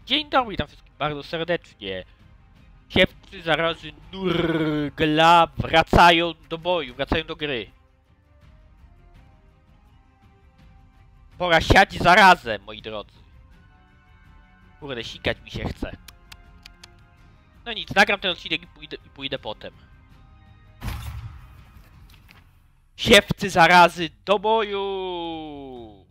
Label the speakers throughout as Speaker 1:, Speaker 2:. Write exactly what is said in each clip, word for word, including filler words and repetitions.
Speaker 1: Dzień dobry, witam wszystkich bardzo serdecznie. Siewcy zarazy Nurgla wracają do boju, wracają do gry. Pora siać zarazę, moi drodzy. Kurde, sikać mi się chce. No nic, nagram ten odcinek i pójdę, i pójdę potem. Siewcy zarazy do boju!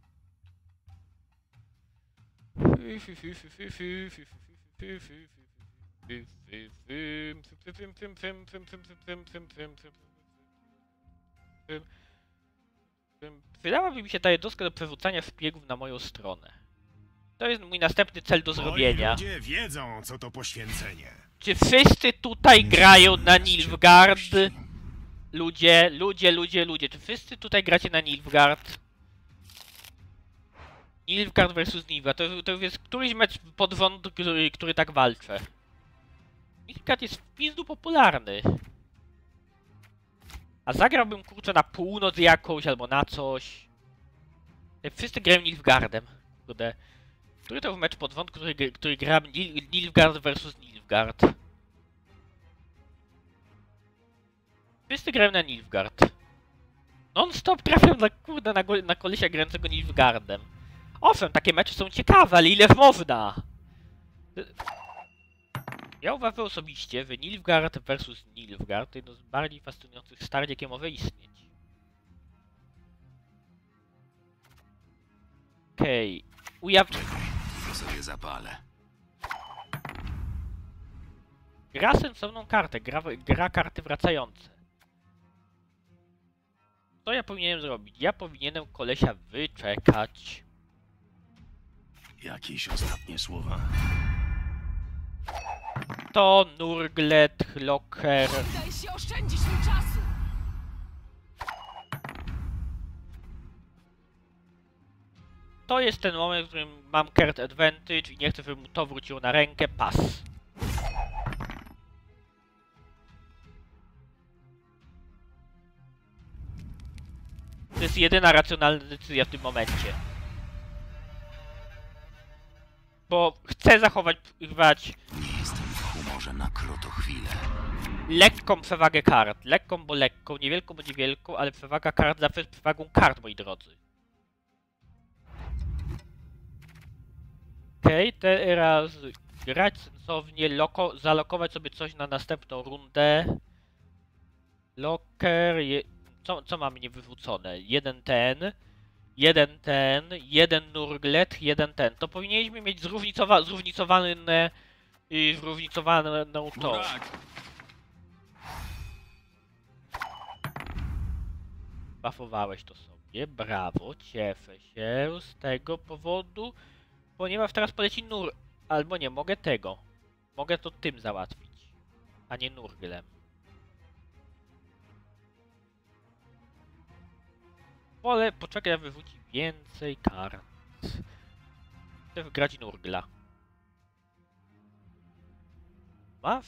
Speaker 1: Wydałaby mi się ta jednostka do przerzucania szpiegów na moją stronę. To jest mój następny cel do zrobienia.
Speaker 2: Moi ludzie wiedzą, co to poświęcenie.
Speaker 1: Czy wszyscy tutaj grają na Nilfgaard? Ludzie, ludzie, ludzie, ludzie. Czy wszyscy tutaj gracie na Nilfgaard? Nilfgaard versus Nilfgaard. To, to jest któryś mecz pod rząd, który, który tak walczy. Nilfgaard jest w pizdu popularny. A zagrałbym kurczę na północ jakąś albo na coś. Wszyscy grają Nilfgaardem. Kurde. Który to mecz pod rząd, który, który gra Nil, Nilfgaard versus Nilfgaard. Wszyscy grają na Nilfgaard. Non-stop trafiam na kurde na, na kolesia grającego Nilfgaardem. Owszem, takie mecze są ciekawe, ale ile można? Ja uważam osobiście, że Nilfgaard versus Nilfgaard to jedno z bardziej fascynujących starć, jakie może istnieć. Okej. Okay. Ujawnię.
Speaker 2: To sobie zapalę.
Speaker 1: Gra sensowną kartę, gra, gra karty wracające. Co ja powinienem zrobić? Ja powinienem kolesia wyczekać.
Speaker 2: Jakieś ostatnie słowa?
Speaker 1: To Nurglet, Locker.
Speaker 3: Daj się oszczędzić mi czasu!
Speaker 1: To jest ten moment, w którym mam card advantage i nie chcę, żeby mu to wróciło na rękę. Pas. To jest jedyna racjonalna decyzja w tym momencie. Bo chcę zachować
Speaker 2: Nie jestem w humorze na krotochwilę.
Speaker 1: lekką przewagę kart. Lekką, bo lekką, niewielką, bo niewielką, ale przewaga kart zawsze jest przewagą kart, moi drodzy. Okej, okay, teraz grać sensownie, loko, zalokować sobie coś na następną rundę. Locker, je, co, co mamy niewywrócone? Jeden ten, jeden ten, jeden Nurglet, jeden ten. To powinniśmy mieć zróżnicowa zróżnicowany, yy, zróżnicowaną tą. Buffowałeś to sobie, brawo, cieszę się z tego powodu. Ponieważ teraz poleci nur... Albo nie, mogę tego. Mogę to tym załatwić. A nie Nurglem. Wolę poczekać, a wywróci więcej kart. Chcę wygrać Nurgla. Masz?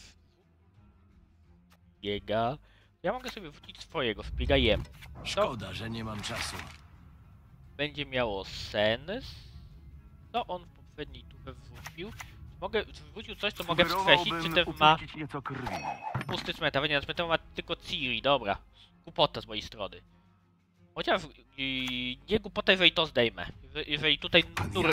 Speaker 1: Biega. Ja mogę sobie wrócić swojego, wbiega jemu.
Speaker 2: Szkoda, że nie mam czasu.
Speaker 1: Będzie miało sens. Co on w poprzedniej tubę wrzucił? Mogę, wrzucił coś, co mogę wskrzesić, czy ten ma
Speaker 2: nieco krwi.
Speaker 1: pusty cmentarz. Nie, na cmentarzu ma tylko Ciri, dobra. Głupota z mojej strony. Chociaż yy, nie głupota, jeżeli to zdejmę. Jeżeli tutaj nur...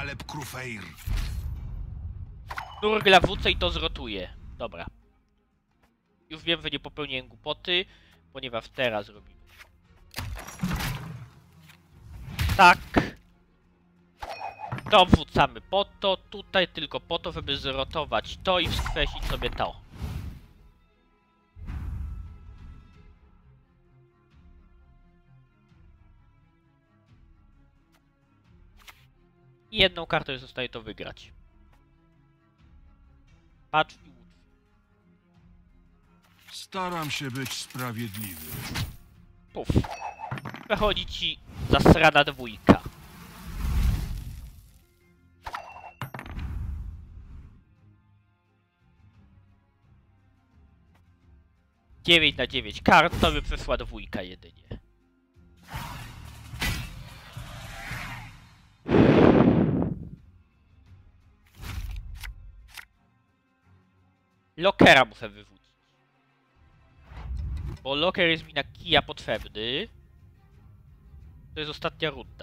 Speaker 1: Nurgla wrócę i to zrotuję. Dobra. Już wiem, że nie popełniłem głupoty, ponieważ teraz robimy. Tak. To wrzucamy po to, tutaj tylko po to, żeby zrotować to i wskrzesić sobie to. I jedną kartą już zostaje to wygrać. Patrz i łódź.
Speaker 2: Staram się być sprawiedliwy.
Speaker 1: Puf. Przechodzi ci zasrana dwójka. dziewięć na dziewięć kart, to by przeszła dwójka jedynie. Lokera muszę wywrócić. Bo loker jest mi na kija potrzebny. To jest ostatnia runda.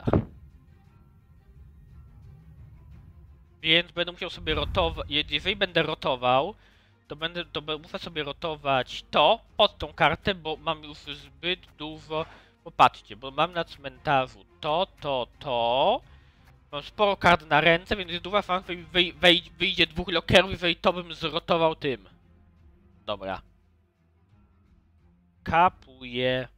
Speaker 1: Więc będę musiał sobie rotować. Jeżeli będę rotował, to będę to muszę sobie rotować to pod tą kartę, bo mam już zbyt dużo. Popatrzcie, bo mam na cmentarzu to, to, to. Mam sporo kart na ręce, więc jest duża szansa, że wyj wyj wyjdzie dwóch lokerów, jeżeli to bym zrotował tym. Dobra. Kapuję.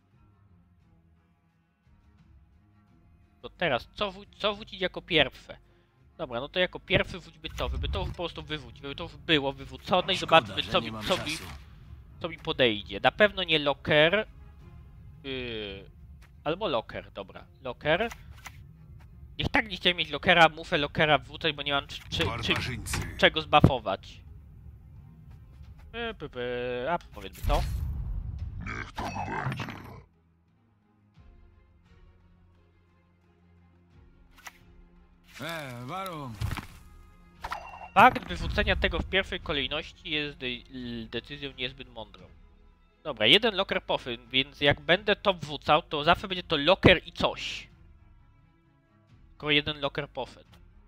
Speaker 1: To teraz, co, wró co wrócić jako pierwsze? Dobra, no to jako pierwszy wróćmy to, żeby to po prostu wywrócić, żeby to było wywrócone i
Speaker 2: Szkoda,
Speaker 1: zobaczmy,
Speaker 2: że
Speaker 1: co
Speaker 2: nie
Speaker 1: mi,
Speaker 2: mam
Speaker 1: co, mi,
Speaker 2: czasu.
Speaker 1: co mi podejdzie. Na pewno nie loker. Yy, albo loker, dobra. Loker. Niech tak nie chciałem mieć lokera, muszę lokera wrzucać, bo nie mam czy, czy, czy, czego zbuffować. Yy, by, by, a powiedzmy to.
Speaker 4: Niech tak będzie.
Speaker 2: E, warum?
Speaker 1: Fakt wywrócenia tego w pierwszej kolejności jest de decyzją niezbyt mądrą. Dobra, jeden loker poszedł, więc jak będę to wrzucał, to zawsze będzie to loker i coś. Tylko jeden loker poszedł.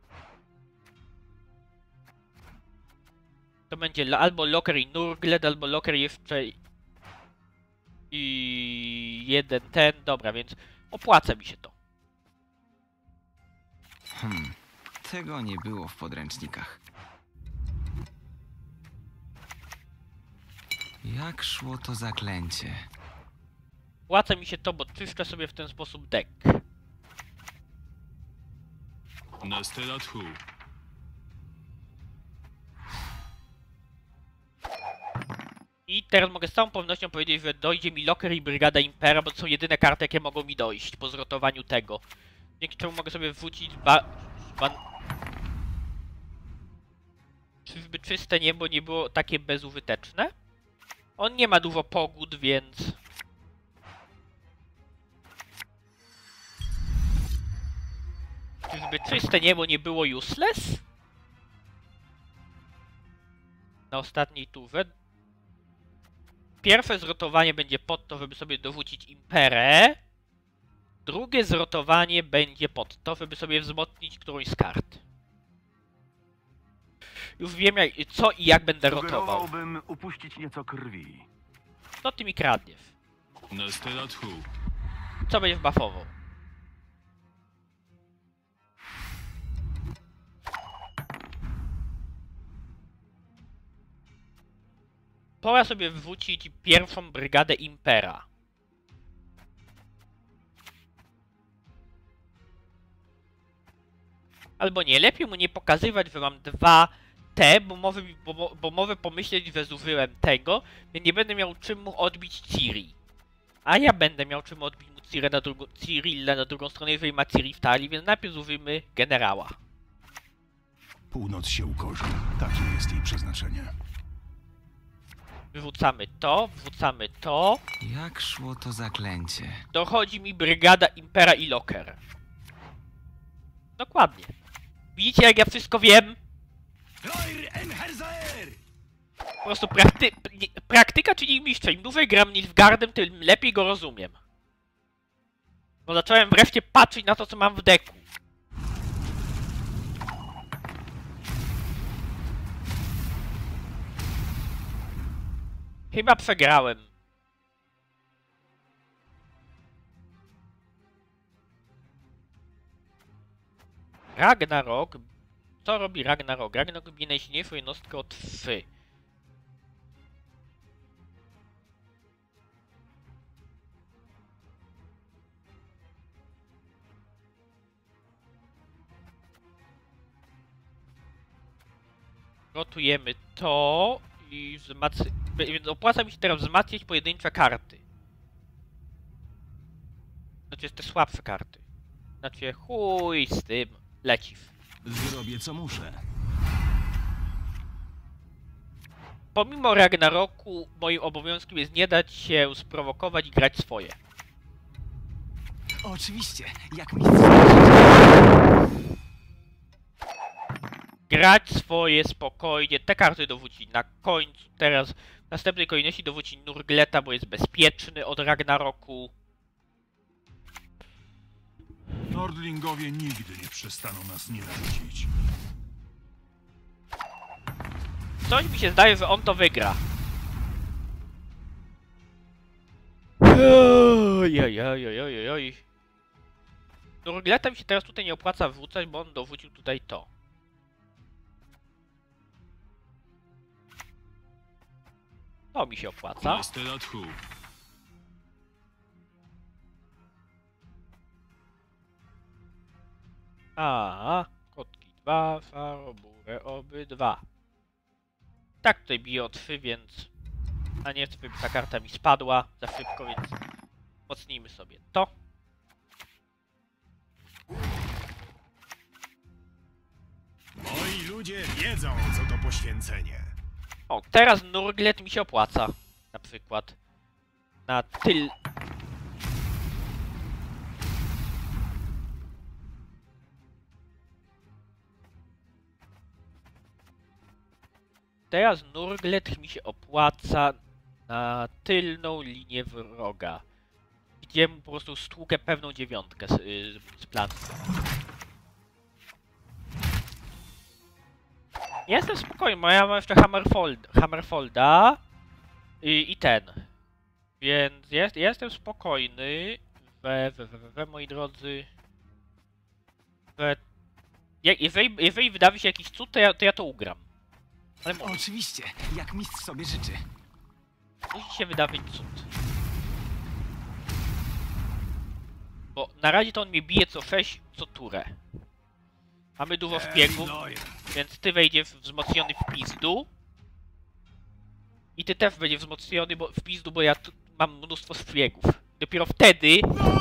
Speaker 1: To będzie albo loker i Nurgled, albo loker jeszcze i jeden ten. Dobra, więc opłaca mi się to.
Speaker 5: Hmm, tego nie było w podręcznikach. Jak szło to zaklęcie?
Speaker 1: Opłaca mi się to, bo czyszczę sobie w ten sposób deck. I teraz mogę z całą pewnością powiedzieć, że dojdzie mi Loker i Brygada Impera, bo to są jedyne karty, jakie mogą mi dojść po zrotowaniu tego. Dzięki czemu mogę sobie wrzucić ba... ban... Czyżby czyste niebo nie było takie bezużyteczne? On nie ma dużo pogód, więc... Czyżby czyste niebo nie było useless? Na ostatniej turze. Pierwsze zrotowanie będzie pod to, żeby sobie dorzucić Imperę. Drugie zrotowanie będzie pod to, żeby sobie wzmocnić którąś z kart. Już wiem jak, co i jak będę rotował.
Speaker 6: Sugerowałbym upuścić nieco krwi.
Speaker 1: Co ty mi kradniesz? Co będziesz buffował? Pora sobie wrzucić pierwszą brygadę Impera. Albo nie, lepiej mu nie pokazywać, że mam dwa T, bo mogę, bo, bo mogę pomyśleć, że zużyłem tego, więc nie będę miał czym mu odbić Ciri. A ja będę miał czym odbić mu Ciri na drugą, Cyrilla na drugą stronę, jeżeli ma Ciri w talii, więc najpierw zużyjmy generała.
Speaker 4: Północ się ukorzy. Takie jest jej przeznaczenie.
Speaker 1: Wrzucamy to, wrzucamy to.
Speaker 5: Jak szło to zaklęcie?
Speaker 1: Dochodzi mi brygada Impera i Loker. Dokładnie. Widzicie, jak ja wszystko wiem? Po prostu prakty praktyka czyni mistrza. Im dłużej gram Nilfgaardem, tym lepiej go rozumiem. Bo zacząłem wreszcie patrzeć na to, co mam w deku. Chyba przegrałem. Ragnarok. Co robi Ragnarok? Ragnarok robi najsilniejszą jednostkę o trzy. Rotujemy to i wzmacniamy. Więc opłaca mi się teraz wzmacniać pojedyncze karty. Znaczy te słabsze karty. Znaczy chuj z tym. Leciw.
Speaker 2: Zrobię co muszę.
Speaker 1: Pomimo Ragnaroku moim obowiązkiem jest nie dać się sprowokować i grać swoje.
Speaker 5: Oczywiście, jak mistrz.
Speaker 1: grać swoje spokojnie. Te karty dowódzi na końcu. Teraz w następnej kolejności dowódzi Nurgleta, bo jest bezpieczny od Ragnaroku.
Speaker 4: Nordlingowie nigdy nie przestaną nas nienawidzić.
Speaker 1: Coś mi się zdaje, że on to wygra. Ojojojojojoj. Nurgleta mi się teraz tutaj nie opłaca wrzucać, bo on dowódził tutaj to. To mi się opłaca. A, kotki dwa, faroburę obydwa. Tak tutaj bije o trzy, więc... A nie, ta karta mi spadła za szybko, więc... Mocnijmy sobie to.
Speaker 7: Moi ludzie wiedzą, co to poświęcenie.
Speaker 1: O, teraz Nurglet mi się opłaca. Na przykład. Na tyl... Teraz Nurglet mi się opłaca na tylną linię wroga. Gdzie mu po prostu stłukę pewną dziewiątkę z, z, z planu. Jestem spokojny, bo ja mam jeszcze Hammerfold, Hammerfolda i, i ten. Więc jest, jestem spokojny. We, we, we, we, moi drodzy. We, jeżeli, jeżeli wydarzy się jakiś cud, to ja to, ja to ugram. Ale może.
Speaker 5: Oczywiście, jak mistrz sobie życzy.
Speaker 1: Musi się wydarzyć cud. Bo na razie to on mnie bije co sześć, co turę. Mamy dużo szpiegów, więc ty wejdziesz wzmocniony w pizdu. I ty też będziesz wzmocniony bo, w pizdu, bo ja tu mam mnóstwo szpiegów. Dopiero wtedy...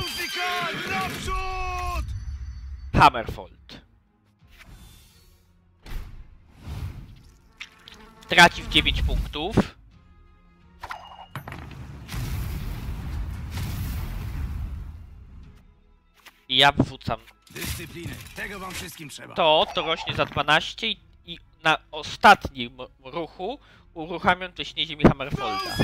Speaker 1: Hammerfold. Traci w dziewięć punktów. I ja wrzucam
Speaker 7: Dyscypliny, tego wam wszystkim trzeba.
Speaker 1: to, to rośnie za dwanaście i, i na ostatnim ruchu uruchamiam wcześniej ziemi Hammerfolda.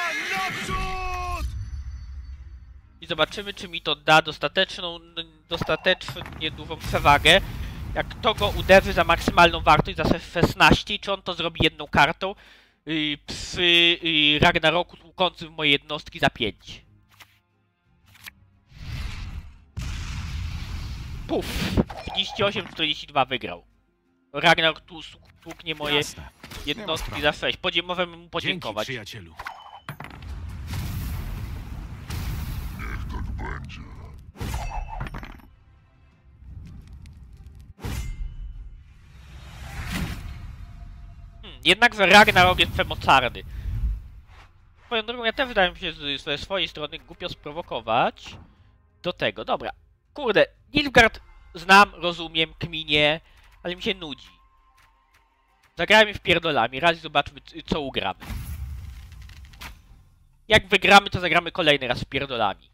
Speaker 1: I zobaczymy, czy mi to da dostateczną, dostatecznie dużą przewagę. Jak to go uderzy za maksymalną wartość, za szesnaście, czy on to zrobi jedną kartą yy, przy yy, Ragnaroku tłukącym moje jednostki za pięć. Puf! trzydzieści osiem czterdzieści dwa wygrał. Ragnarok tu tłuknie moje
Speaker 7: Jasne.
Speaker 1: jednostki za sześć. Podzie możemy mu podziękować.
Speaker 7: Dzięki, przyjacielu.
Speaker 1: Hmm, jednakże Ragnarok jest przemocarny. Swoją drogą, ja też wydaje mi się z, ze swojej strony głupio sprowokować do tego. Dobra. Kurde, Nilfgaard znam, rozumiem, kminie, ale mi się nudzi. Zagrajmy w pierdolami, raz zobaczmy co ugramy. Jak wygramy, to zagramy kolejny raz w pierdolami.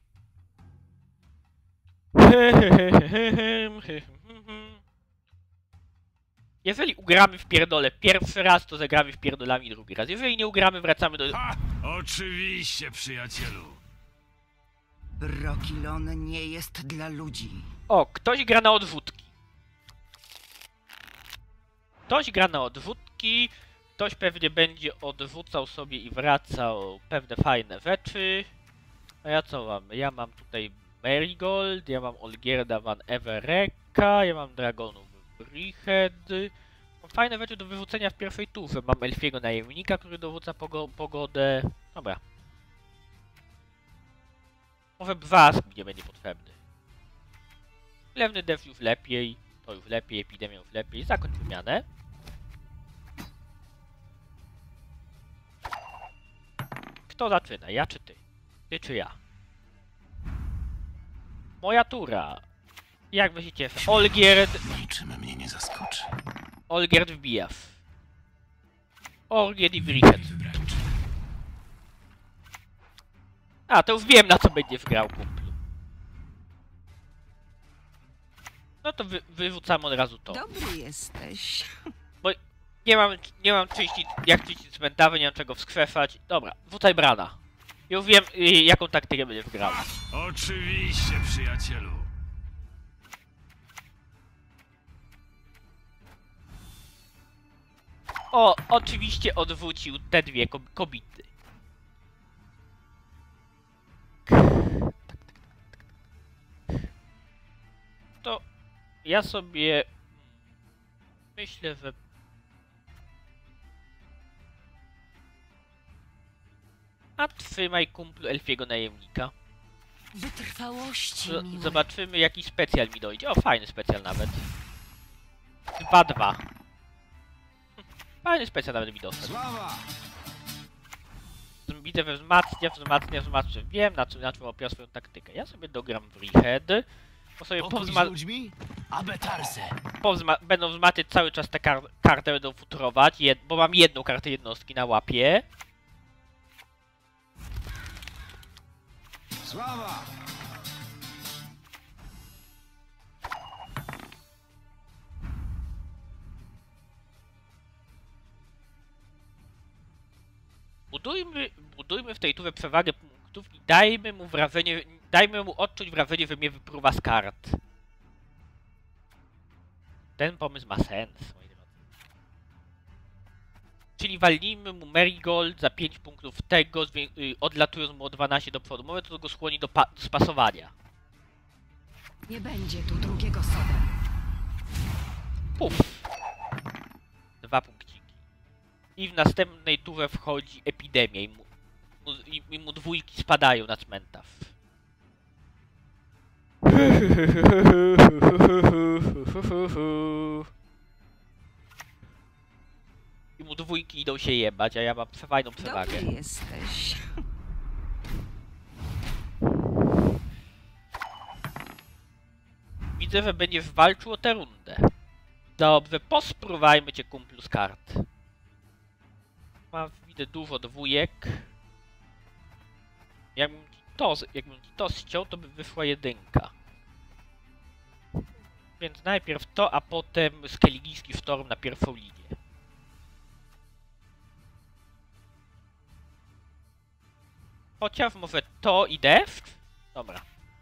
Speaker 1: Jeżeli ugramy w pierdole pierwszy raz, to zagramy w pierdolami drugi raz. Jeżeli nie ugramy, wracamy do...
Speaker 7: Ha! Oczywiście, przyjacielu.
Speaker 5: Brokilon nie jest dla ludzi.
Speaker 1: O, ktoś gra na odwódki. Ktoś gra na odwódki. Ktoś pewnie będzie odwrócał sobie i wracał pewne fajne rzeczy. A ja co mam? Ja mam tutaj Marigold, ja mam Olgierda van Everecka, ja mam Dragonów Brihead. Mam fajne rzeczy do wyrzucenia w pierwszej turze. Mam Elfiego Najemnika, który dowódza pogo pogodę. Dobra. Może Bwask nie będzie potrzebny. Lewny def już lepiej, to już lepiej, epidemia już lepiej. Zakończ wymianę. Kto zaczyna? Ja czy ty? Ty czy ja? Moja tura. Jak wy się cieszę? Olgierd...
Speaker 2: Niczym mnie nie zaskoczy.
Speaker 1: Olgierd wbija. Olgierd i Brihead. A, to już wiem, na co będzie wgrał, kumplu. No to wy wyrzucamy od razu to.
Speaker 3: Dobry jesteś.
Speaker 1: Nie mam, nie mam czyścić, jak czyścić cmentarze, nie mam czego wskrzeszać. Dobra, rzucaj brana. Już wiem, y, jaką taktykę będziesz grał.
Speaker 7: Oczywiście, przyjacielu.
Speaker 1: O, oczywiście odwrócił te dwie ko kobiety. To ja sobie myślę, że a trzymaj kumplu elfiego najemnika.
Speaker 3: Wytrwałości,
Speaker 1: Z
Speaker 3: miły.
Speaker 1: zobaczymy, jaki specjal mi dojdzie. O, fajny specjal nawet. dwa dwa. Fajny specjal nawet mi dostał. Widzę, że wzmacnia, wzmacnia, wzmacnia. Wiem, na czym, na czym opiera swoją taktykę. Ja sobie dogram w Rehead. Bo sobie powzma...
Speaker 7: ludźmi? Abetarse.
Speaker 1: powzma... będą wzmacniać cały czas te kar karty, będą futurować, jed... bo mam jedną kartę jednostki na łapie.
Speaker 7: Sława!
Speaker 1: Budujmy, budujmy w tej turze przewagę punktów i dajmy mu wrażenie, dajmy mu odczuć wrażenie, że mnie wypruwa z kart. Ten pomysł ma sens, moi drodzy. Czyli walnijmy mu Marigold za pięć punktów tego, y, odlatując mu o dwanaście do przodu. Może to go skłoni do, do spasowania.
Speaker 3: Nie będzie tu drugiego soda.
Speaker 1: Puf. Dwa punkciki. I w następnej turze wchodzi epidemia i mu, mu, i, i mu dwójki spadają na cmentarz. I mu dwójki idą się jebać, a ja mam fajną przewagę.
Speaker 3: Dobry jesteś.
Speaker 1: Widzę, że będziesz walczył o tę rundę. Dobrze, pospruwajmy cię, kumplu, z kart. Mam, widzę dużo dwójek. Jakbym ci to, jakbym ci to ściął, to by wyszła jedynka. Więc najpierw to, a potem Skelligijski Sztorm na pierwszą linię. Chociaż może to i deszcz? Dobra.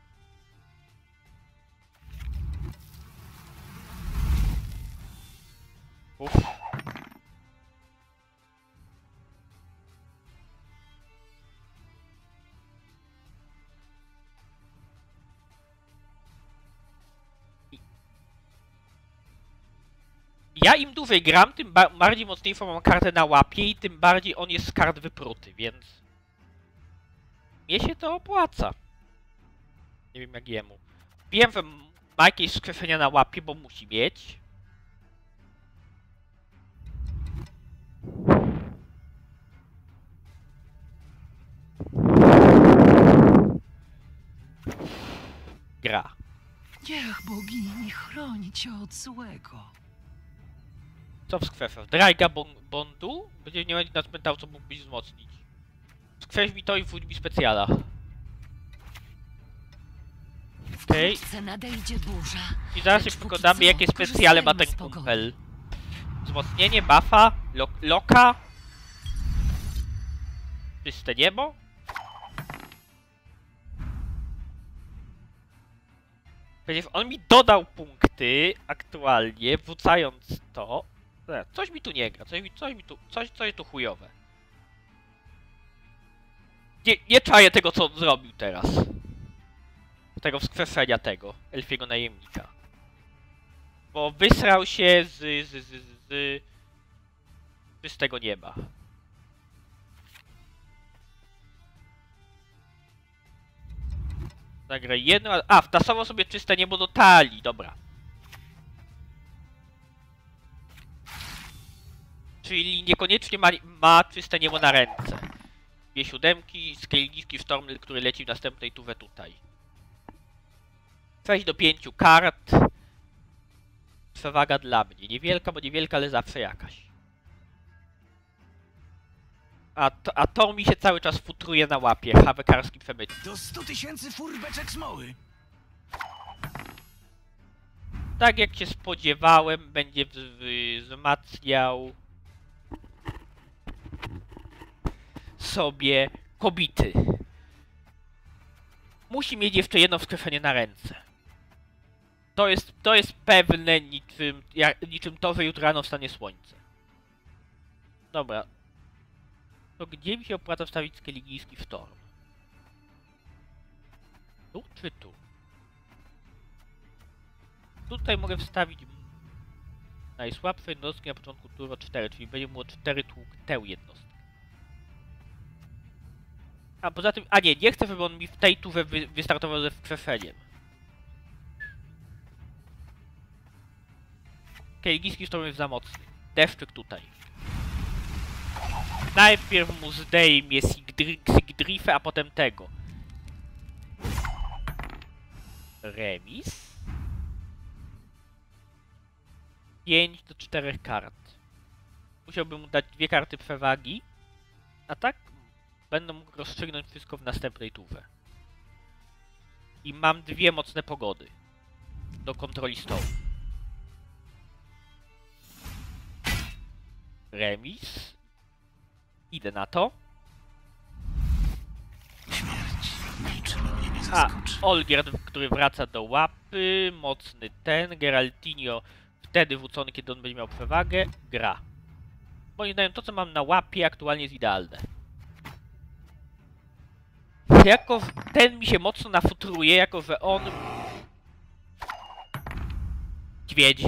Speaker 1: Uff. Ja im dłużej gram, tym ba bardziej mocniejszą mam kartę na łapie i tym bardziej on jest z kart wypruty, więc... Mnie się to opłaca. Nie wiem jak jemu. Wiem, że ma jakieś skreślenia na łapie, bo musi mieć. Gra.
Speaker 3: Niech bogini chroni cię od złego.
Speaker 1: Co wskrzeszasz? Drajga bon Bondu? Będzie nie będzie na cmentarzu, co mógłbyś wzmocnić. Skrześ mi to i wróć mi specjala. Okej.
Speaker 3: Wkrótce nadejdzie burza.
Speaker 1: I zaraz się
Speaker 3: Lecz póki
Speaker 1: przekonamy,
Speaker 3: co
Speaker 1: jakie specjale ma ten
Speaker 3: korzystajmy z
Speaker 1: kumpel. Wzmocnienie, buffa, lo loka. Czyste niebo. Przecież on mi dodał punkty aktualnie, wrzucając to. Coś mi tu nie gra, coś mi, coś mi tu, coś, coś tu chujowe. Nie, nie czaję tego, co on zrobił teraz. Tego wskrzeszenia tego, elfiego najemnika. Bo wysrał się z, z, z, z, z czystego nieba. Zagraj jedno, a wtasował sobie czyste niebo do talii, dobra. Czyli niekoniecznie ma, ma czyste niebo na ręce. Dwie siódemki, Skelligijski Sztorm, który leci w następnej turze tutaj. Przejść do pięciu kart. Przewaga dla mnie. Niewielka, bo niewielka, ale zawsze jakaś. A to, a to mi się cały czas futruje na łapie. Hawekarski przemyt.
Speaker 7: Do stu tysięcy furbeczek smoły.
Speaker 1: Tak jak się spodziewałem, będzie wzmacniał sobie kobity. Musi mieć jeszcze jedno wskrzeszenie na ręce. To jest, to jest pewne niczym, jak, niczym to, że jutro rano wstanie słońce. Dobra. To gdzie mi się opłaca wstawić Skelligijski Sztorm? Tu czy tu? Tutaj mogę wstawić najsłabsze jednostki na początku tury cztery, czyli będzie mu cztery tłuk tę jednostkę. A poza tym, a nie, nie chcę, żeby on mi w tej turze wy, wystartował ze wskrzeszeniem. Skelligijski Sztorm jest za mocny. Deszczyk tutaj. Najpierw mu zdejmie Sigdrifę, a potem tego. Remis. pięć do czterech kart. Musiałbym mu dać dwie karty przewagi. A tak będę mógł rozstrzygnąć wszystko w następnej turze. I mam dwie mocne pogody do kontroli stołu. Remis. Idę na to.
Speaker 2: Śmierć niczym mnie nie
Speaker 1: A,
Speaker 2: zaskoczy.
Speaker 1: Olgierd, który wraca do łapy. Mocny ten. Geraltinio wtedy wrócony, kiedy on będzie miał przewagę. Gra. Moim zdaniem to, co mam na łapie, aktualnie jest idealne. Jako ten mi się mocno nafutruje, jako że on... Dźwiedź.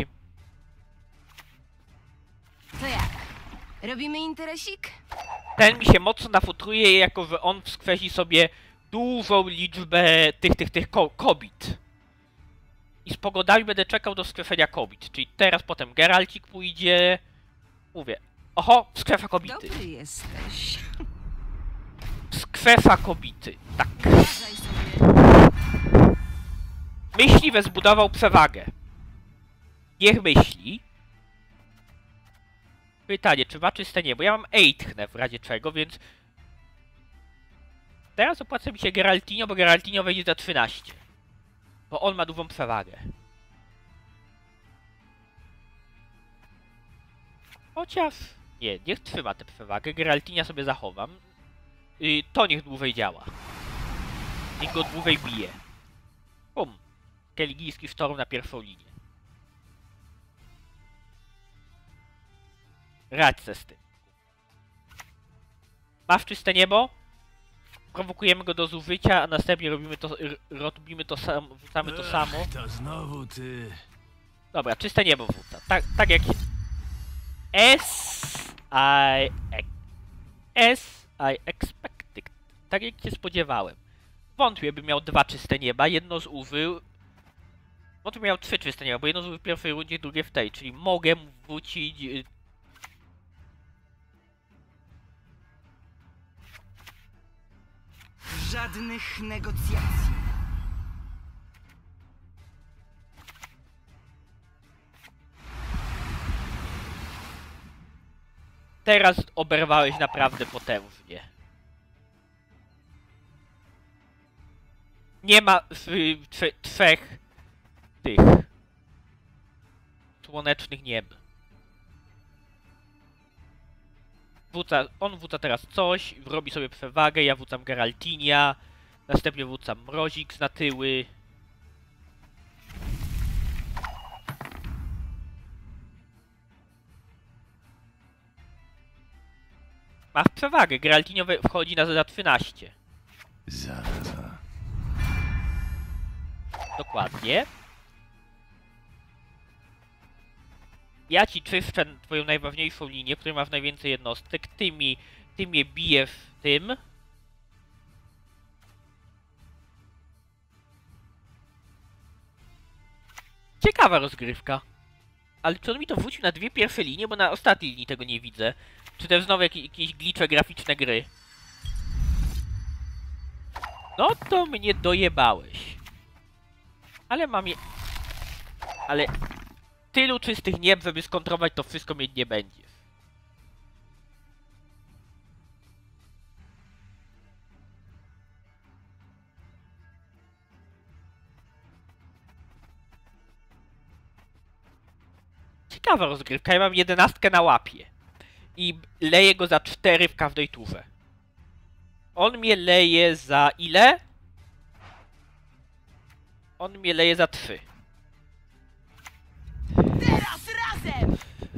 Speaker 8: To jak? Robimy interesik?
Speaker 1: Ten mi się mocno nafutruje, jako że on wskrzesi sobie dużą liczbę tych, tych, tych ko kobiet. I z pogodami będę czekał do wskrzeszenia kobiet. Czyli teraz potem Geralcik pójdzie... Mówię. Oho, wskrzesza kobity.
Speaker 3: Dobry jesteś.
Speaker 1: Wskrzesza kobity. Tak.
Speaker 8: Uważaj sobie.
Speaker 1: Myśliwy zbudował przewagę. Niech myśli. Pytanie, czy ma czyste niebo? Ja mam Eitchnę w razie czego, więc... Teraz opłaca mi się Geraltinio, bo Geraltinio wejdzie za trzynaście. Bo on ma dużą przewagę. Chociaż... Nie, niech trzyma tę przewagę. Geraltinia sobie zachowam. Yy, to niech dłużej działa. Niech go dłużej bije. Bum. Skelligijski Sztorm na pierwszą linię. Radź se z tym. Masz czyste niebo? Prowokujemy go do zużycia, a następnie robimy to, robimy to samo, wrzucamy to samo.
Speaker 7: To znowu ty.
Speaker 1: Dobra, czyste niebo wrzuca. Tak, tak jak... S I... S I expected. Tak jak się spodziewałem. Wątpię, by miał dwa czyste nieba, jedno zużył... Wątpię, miał trzy czyste nieba, bo jedno zużył w pierwszej rundzie, drugie w tej. Czyli mogę mu wrócić...
Speaker 3: Żadnych negocjacji.
Speaker 1: Teraz oberwałeś naprawdę potężnie. Nie ma y, trze, trzech tych słonecznych nieb. Wrzuca, on wrzuca teraz coś, robi sobie przewagę, ja wrzucam Geraltinia, następnie wrzucam Mrozik na tyły. Masz przewagę, Geraltinio wchodzi na za trzynaście.
Speaker 4: Zaraza.
Speaker 1: Dokładnie. Ja ci czyszczę twoją najważniejszą linię, w której masz najwięcej jednostek. Ty mi, ty mnie bijesz tym. Ciekawa rozgrywka. Ale czy on mi to wrzucił na dwie pierwsze linie? Bo na ostatniej linii tego nie widzę. Czy też znowu jakieś, jakieś glicze graficzne gry? No to mnie dojebałeś. Ale mam je... Ale... Tylu czystych nieb, żeby skontrować to wszystko mieć nie będzie. Ciekawa rozgrywka, ja mam jedenastkę na łapie. I leję go za cztery w każdej turze. On mnie leje za ile? On mnie leje za trzy.
Speaker 9: Teraz razem!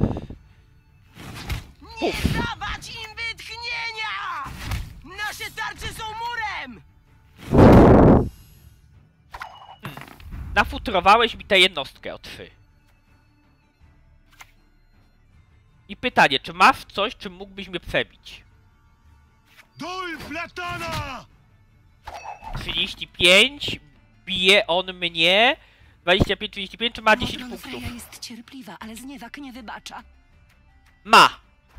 Speaker 9: Nie
Speaker 1: Uf.
Speaker 9: dawać im wytchnienia! Nasze tarcze są murem!
Speaker 1: Nafutrowałeś mi tę jednostkę o trzy. I pytanie, czy masz coś, czym mógłbyś mnie przebić?
Speaker 4: Dol Platana!
Speaker 1: trzydzieści pięć, bije on mnie. dwadzieścia pięć, trzydzieści pięć, czy ma dziesięć
Speaker 3: Modron
Speaker 1: punktów?
Speaker 3: Freja jest cierpliwa, ale zniewak nie wybacza.
Speaker 1: Ma!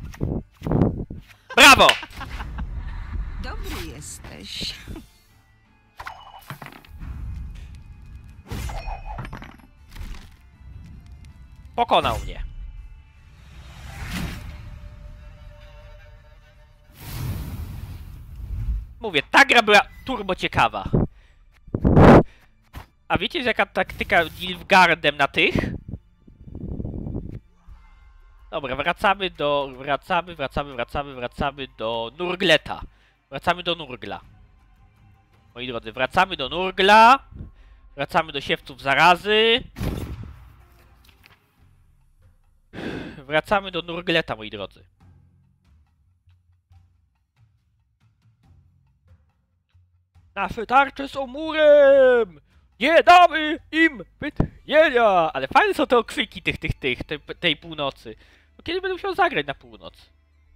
Speaker 1: Brawo!
Speaker 3: Dobry jesteś.
Speaker 1: Pokonał mnie. Mówię, ta gra była turbo ciekawa. A wiecie, jaka taktyka Nilfgaardem na tych? Dobra, wracamy do... Wracamy, wracamy, wracamy, wracamy do Nurgleta. Wracamy do Nurgla. Moi drodzy, wracamy do Nurgla. Wracamy do siewców zarazy. Wracamy do Nurgleta, moi drodzy. Nasze tarcze są murem! Nie damy im wytchnienia! Ale fajne są te okrzyki tych, tych, tych, tej, tej północy. Bo kiedy będę musiał zagrać na północ?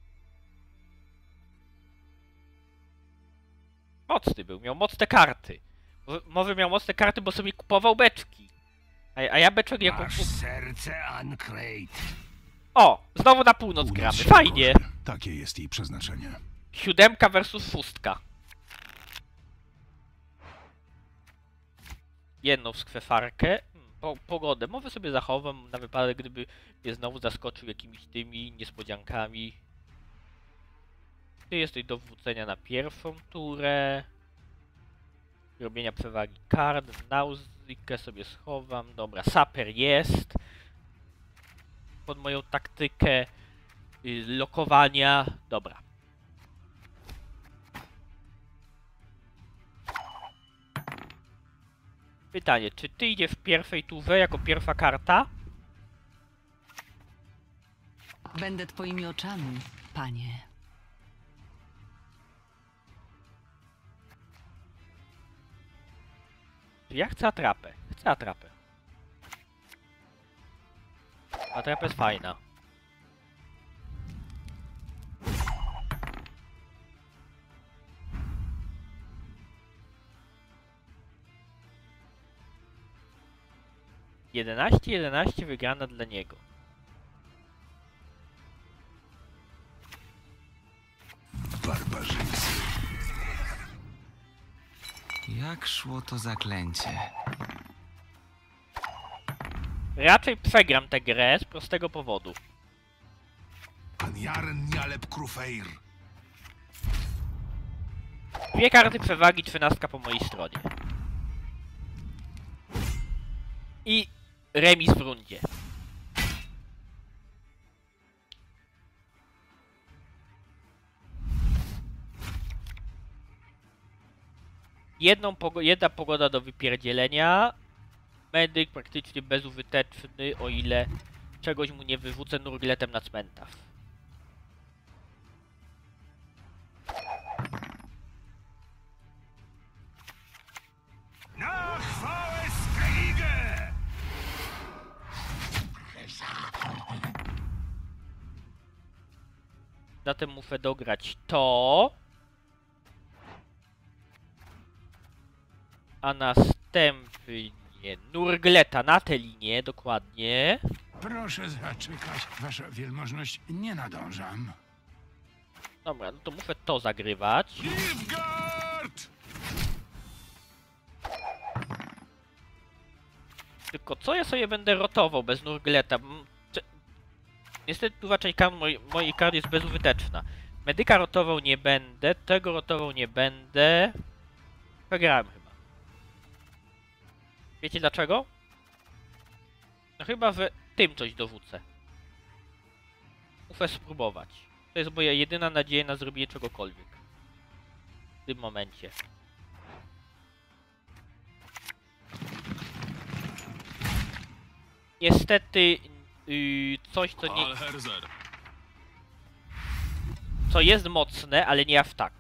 Speaker 1: Mocny był, miał mocne karty. Mo- Może miał mocne karty, bo sobie kupował beczki. A, a ja beczek nie kupuję.
Speaker 7: serce Ancrate.
Speaker 1: O! Znowu na północ
Speaker 4: Północ
Speaker 1: gramy,
Speaker 4: się
Speaker 1: fajnie!
Speaker 4: ukorzy. Takie jest jej przeznaczenie.
Speaker 1: Siódemka versus szóstka. Jedną skwefarkę. Hmm, Po, pogodę. Może sobie zachowam na wypadek, gdyby mnie znowu zaskoczył jakimiś tymi niespodziankami. Ty jesteś do wrzucenia na pierwszą turę. Robienia przewagi kart. Nauzykę sobie schowam. Dobra, saper jest. Pod moją taktykę y, lokowania. Dobra. Pytanie, czy ty idziesz w pierwszej turze jako pierwsza karta?
Speaker 3: Będę twoimi oczami, panie.
Speaker 1: Ja chcę atrapę. Chcę atrapę. Atrapa jest fajna. jedenaście jedenaście wygrana dla niego.
Speaker 4: Barbarzyńcy.
Speaker 5: Jak szło to zaklęcie?
Speaker 1: Raczej przegram tę grę z prostego powodu.
Speaker 4: Pan Jaren Nialeb Krufeir.
Speaker 1: Dwie karty przewagi, trzynastka po mojej stronie. I remis w rundzie. Jedną pogo jedna pogoda do wypierdzielenia. Medyk praktycznie bezużyteczny, o ile czegoś mu nie wyrzucę nurgletem na cmentarz.
Speaker 7: Na chwałę Skellige!
Speaker 1: Zatem muszę dograć to. A następnie Nurgleta na tę linię, dokładnie.
Speaker 7: Proszę zaczekać, wasza wielmożność, nie nadążam.
Speaker 1: Dobra, no to muszę to zagrywać.
Speaker 7: Nilfgaard!
Speaker 1: Tylko co ja sobie będę rotował bez Nurgleta? M- cze- Niestety tu raczej kart moj, mojej kart jest bezużyteczna. Medyka rotował nie będę, tego rotował nie będę. Przegrałem chyba. Wiecie dlaczego? No chyba, że tym coś dowódzę. Muszę spróbować. To jest moja jedyna nadzieja na zrobienie czegokolwiek. tym momencie. Niestety yy, coś co nie... Co jest mocne, ale nie aż tak.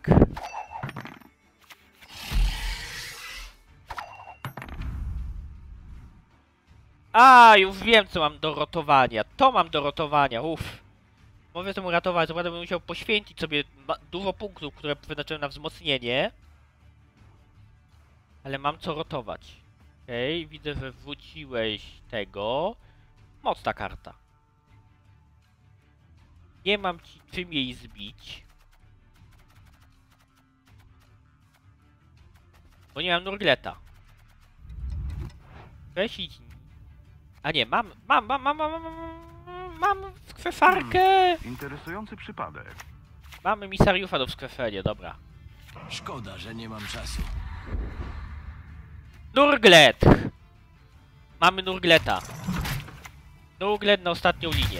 Speaker 1: A, już wiem co mam do rotowania. To mam do rotowania, uff. Mogę temu ratować, to będę musiał poświęcić sobie dużo punktów, które wyznaczyłem na wzmocnienie. Ale mam co rotować. Okej, okay, widzę, że wróciłeś tego. Mocna karta. Nie mam ci czym jej zbić. Bo nie mam Nurgleta. Weź idź. A nie, mam, mam, mam, mam, mam, mam, mam skwefarkę!
Speaker 6: Hmm, interesujący przypadek.
Speaker 1: Mamy misariufa do wskwefenia, dobra.
Speaker 7: Szkoda, że nie mam czasu.
Speaker 1: Nurglet! Mamy Nurgleta. Nurglet na ostatnią linię.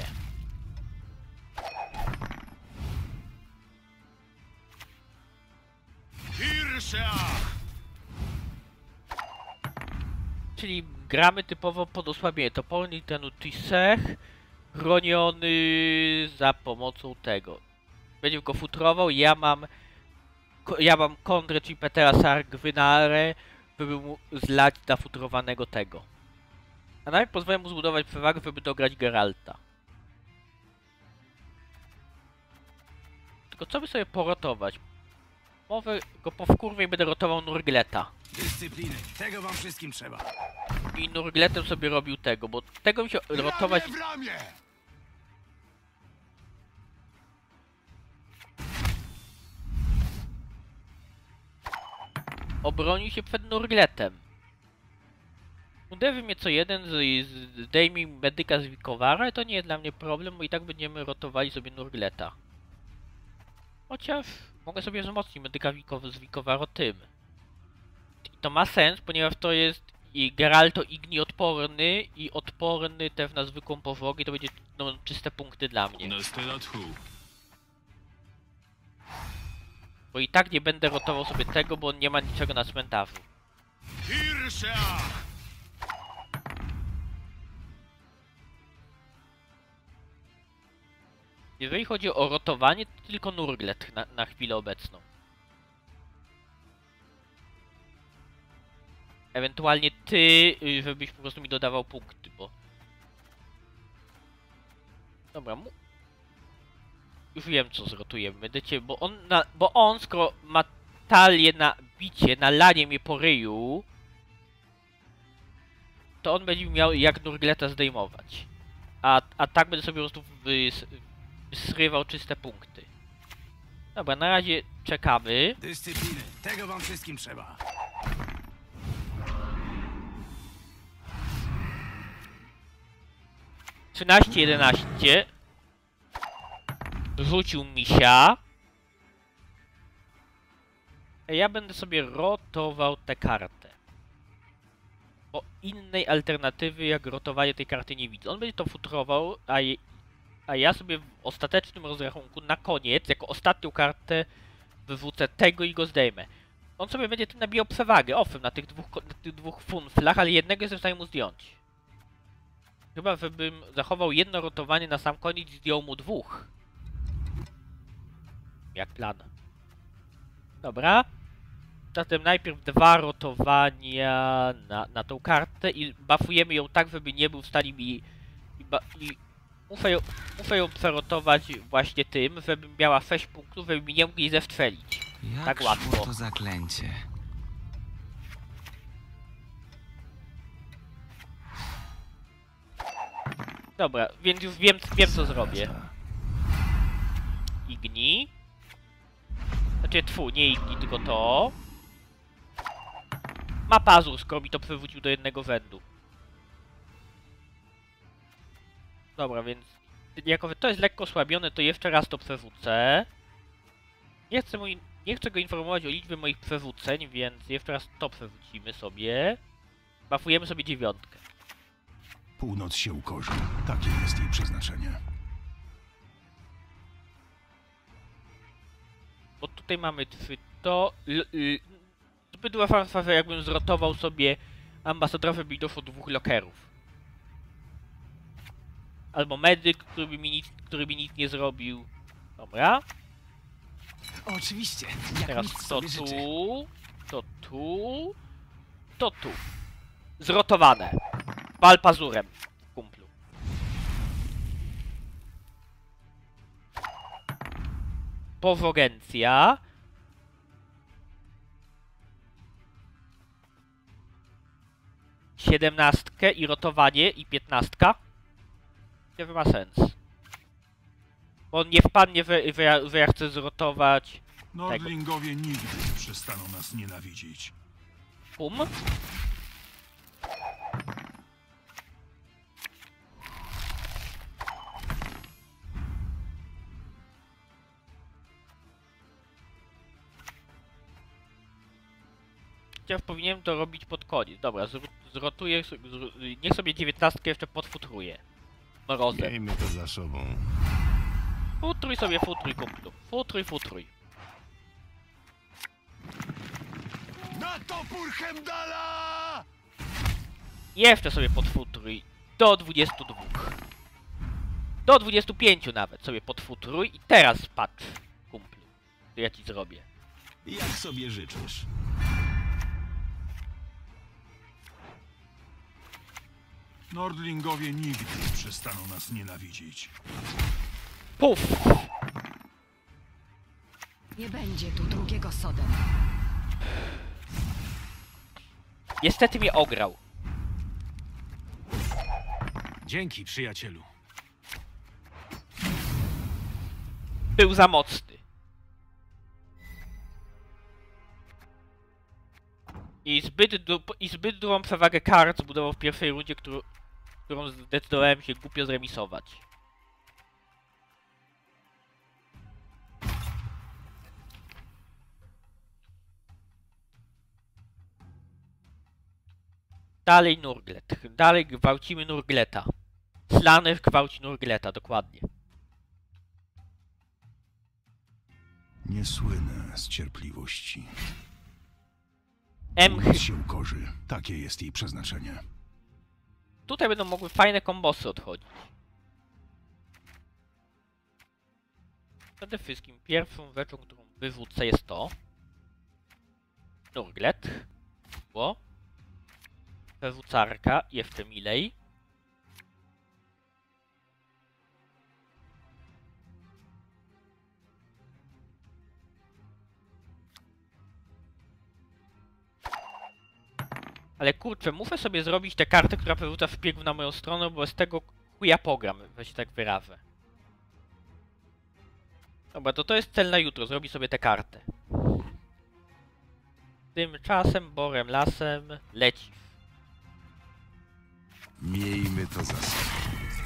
Speaker 1: Czyli gramy typowo pod osłabienie. Toporny Tenutisech chroniony za pomocą tego. Będzie go futrował, ja mam ja mam Kondrę, czyli Petera Sargwynarę, żeby mu zlać zafutrowanego tego. A nawet pozwolę mu zbudować przewagę, żeby dograć Geralta. Tylko co by sobie porotować? Może go powkurwię i będę rotował Nurgleta.
Speaker 7: Dyscypliny, tego wam wszystkim trzeba.
Speaker 1: I Nurgletem sobie robił tego, bo tego mi się rotować...
Speaker 7: W ramię!
Speaker 1: Obronił się przed Nurgletem. Uderzy mnie co jeden, zdejmij medyka z Wikowara, to nie jest dla mnie problem, bo i tak będziemy rotowali sobie Nurgleta. Chociaż mogę sobie wzmocnić medyka z Wikowara tym. I to ma sens, ponieważ to jest i Geralto Igni odporny i odporny też na zwykłą powrogę, to będzie no, czyste punkty dla mnie. Bo i tak nie będę rotował sobie tego, bo on nie ma niczego na cmentarzu. Jeżeli chodzi o rotowanie, to tylko Nurglet na, na chwilę obecną. Ewentualnie ty, żebyś po prostu mi dodawał punkty, bo... Dobra, mu... Już wiem co zrotujemy, będziecie, bo on, na, bo on skoro ma talię na bicie, na lanie mnie po ryju, to on będzie miał jak Nurgleta zdejmować. A, a tak będę sobie po prostu wys, srywał czyste punkty. Dobra, na razie czekamy.
Speaker 7: Dyscypliny, tego wam wszystkim trzeba.
Speaker 1: trzynaście jedenaście. Rzucił misia. Ja będę sobie rotował tę kartę. Bo innej alternatywy jak rotowanie tej karty nie widzę. On będzie to futrował, a, je, a ja sobie w ostatecznym rozrachunku na koniec, jako ostatnią kartę wywrócę tego i go zdejmę. On sobie będzie tym nabijał przewagę, owszem, na tych dwóch, na tych dwóch funflach, ale jednego jestem w stanie mu zdjąć. Chyba, żebym zachował jedno rotowanie na sam koniec i zdjął mu dwóch. Jak plan. Dobra. Zatem najpierw dwa rotowania na, na tą kartę i buffujemy ją tak, żeby nie był w stanie mi... I, i muszę, ją, muszę ją przerotować właśnie tym, żeby miała sześć punktów, żeby mi nie mógł jej zestrzelić.
Speaker 5: Jak
Speaker 1: tak łatwo.
Speaker 5: to zaklęcie?
Speaker 1: Dobra, więc już wiem, wiem co zrobię. Igni. Znaczy, tfu, nie Igni, tylko to. Ma pazur, skoro mi to przywrócił do jednego rzędu. Dobra, więc... Jako to jest lekko osłabione, to jeszcze raz to przewrócę. Nie chcę, mój, nie chcę go informować o liczbie moich przewróceń, więc jeszcze raz to przewrócimy sobie. Buffujemy sobie dziewiątkę.
Speaker 4: Północ się ukorzy. Takie jest jej przeznaczenie.
Speaker 1: Bo tutaj mamy trzy to l, l, zbyt łatwo, jakbym zrotował sobie ambasadora, by mi doszło dwóch lokerów. Albo medyk, który by mi nic, który by nic nie zrobił. Dobra.
Speaker 5: Oczywiście. Jak
Speaker 1: Teraz
Speaker 5: nikt
Speaker 1: to
Speaker 5: sobie życzy.
Speaker 1: tu, to tu, to tu. Zrotowane. Wal pazurem, kumplu. Powogencja. Siedemnastkę i rotowanie i piętnastka. Nie ma sens. Bo on nie wpadnie, że, że, ja, że ja chcę zrotować
Speaker 4: Nordlingowie nigdy nie przestaną nas nienawidzić.
Speaker 1: pum. Ja powinienem to robić pod koniec. Dobra, zr zrotuję, zr niech sobie dziewiętnastkę jeszcze podfutruje. Mrozem.
Speaker 4: Miejmy to za sobą.
Speaker 1: Futruj sobie, futruj, kumplu. Futruj, futruj.
Speaker 4: Na topór Hemdala!
Speaker 1: Jeszcze sobie podfutruj. Do dwudziestu dwóch. Do dwudziestu pięciu nawet sobie podfutruj i teraz patrz, kumplu. To ja ci zrobię.
Speaker 4: Jak sobie życzysz. Nordlingowie nigdy nie przestaną nas nienawidzić.
Speaker 1: Puf!
Speaker 3: Nie będzie tu drugiego Sodem.
Speaker 1: Niestety mnie ograł.
Speaker 7: Dzięki, przyjacielu.
Speaker 1: Był za mocny. I zbyt, du i zbyt dużą przewagę kart zbudował w pierwszej rundzie, którą, którą zdecydowałem się głupio zremisować. Dalej Nurglet. Dalej gwałcimy Nurgleta. Slaner gwałci Nurgleta, dokładnie.
Speaker 4: Nie słynę z cierpliwości.
Speaker 1: M.
Speaker 4: Północ się ukorzy. Takie jest jej przeznaczenie.
Speaker 1: Tutaj będą mogły fajne kombosy odchodzić. Przede wszystkim pierwszą rzeczą, którą wywódcę jest to Nurglet. Było. Wywódcarka, jeszcze milej. Ale kurczę, muszę sobie zrobić tę kartę, która wyrzuca szpiegów na moją stronę, bo z tego chuja pogram, że się tak wyrażę. Dobra, to to jest cel na jutro, zrobi sobie tę kartę. Tymczasem Borem Lasem leci.
Speaker 4: Miejmy to za sobą.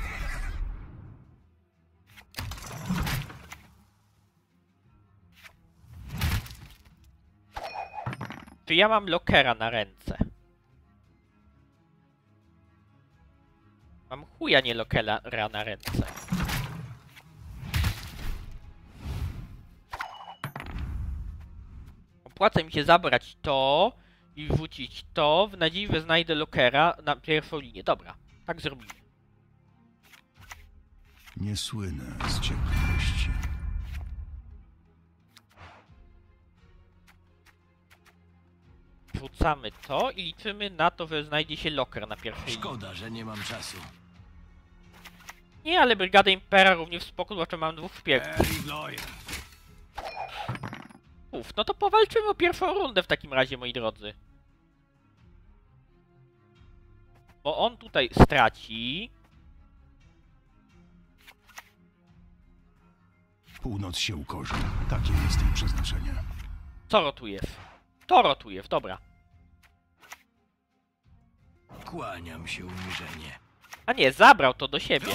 Speaker 1: Czy ja mam Lokera na ręce? Mam chuja nie Lokera na ręce. Opłaca mi się zabrać to i wrzucić to w nadziei, że znajdę Lokera na pierwszą linię. Dobra, tak zrobimy.
Speaker 4: Nie słynę z cierpliwości.
Speaker 1: Wrzucamy to i liczymy na to, że znajdzie się Loker na pierwszej linii.
Speaker 7: Szkoda, że nie mam czasu.
Speaker 1: Nie, ale Brygada Impera również spoko, zwłaszcza mam dwóch szpiegów. Uf, no to powalczymy o pierwszą rundę w takim razie, moi drodzy. Bo on tutaj straci.
Speaker 4: Północ się ukorzy. Takie jest jej przeznaczenie.
Speaker 1: Co rotujesz? To rotujesz, dobra.
Speaker 7: Kłaniam się uniżenie.
Speaker 1: A nie, zabrał to do siebie.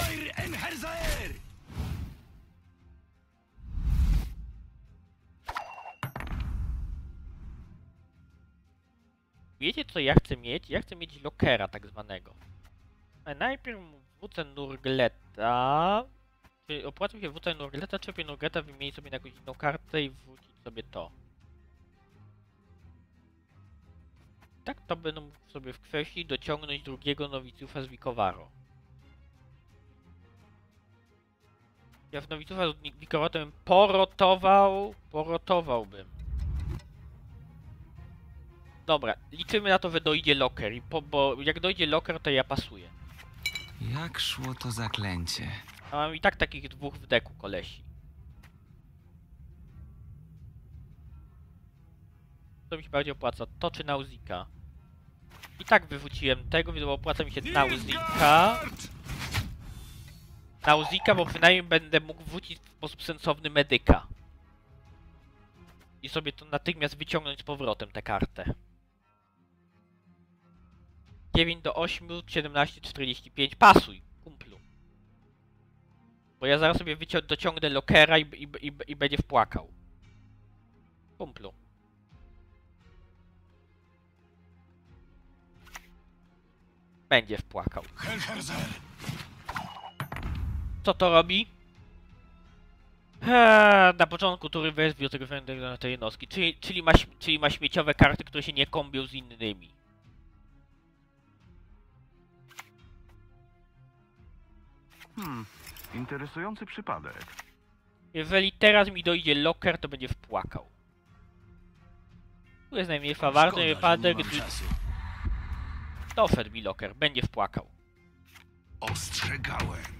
Speaker 1: Wiecie co ja chcę mieć? Ja chcę mieć Lokera tak zwanego. Ale najpierw wrzucę Nurgleta. Czy opłaca mi się wrzucać Nurgleta, czy lepiej Nurgleta wymienić sobie na jakąś inną kartę i wrzucić sobie to? tak to będę mógł sobie w kwestii dociągnąć drugiego nowicjusa z Vicovaro. Ja w nowicjusa z Vicovaro to bym porotował, porotowałbym. Dobra, liczymy na to, że dojdzie locker, i po, bo jak dojdzie locker, to ja pasuję.
Speaker 5: Jak szło to zaklęcie?
Speaker 1: A mam i tak takich dwóch w deku kolesi. To mi się bardziej opłaca, to czy Nausicaa? I tak wywróciłem tego, więc opłaca mi się Nausicaa. Nausicaa, bo przynajmniej będę mógł wrócić w sposób sensowny medyka. I sobie to natychmiast wyciągnąć z powrotem tę kartę. dziewięć do ośmiu, siedemnaście, czterdzieści pięć. Pasuj, kumplu. Bo ja zaraz sobie wycią dociągnę lockera i, i, i, i będzie wpłakał. Kumplu. Będzie wpłakał. Co to robi? Eee, na początku tury wezbił tego na tej jednostki, czyli, czyli, ma, czyli ma śmieciowe karty, które się nie kombią z innymi.
Speaker 6: Hmm, interesujący przypadek.
Speaker 1: Jeżeli teraz mi dojdzie locker, to będzie wpłakał. Tu jest najmniej fawarny wypadek, gdy... Doszedł mi locker, będzie wpłakał.
Speaker 7: Ostrzegałem.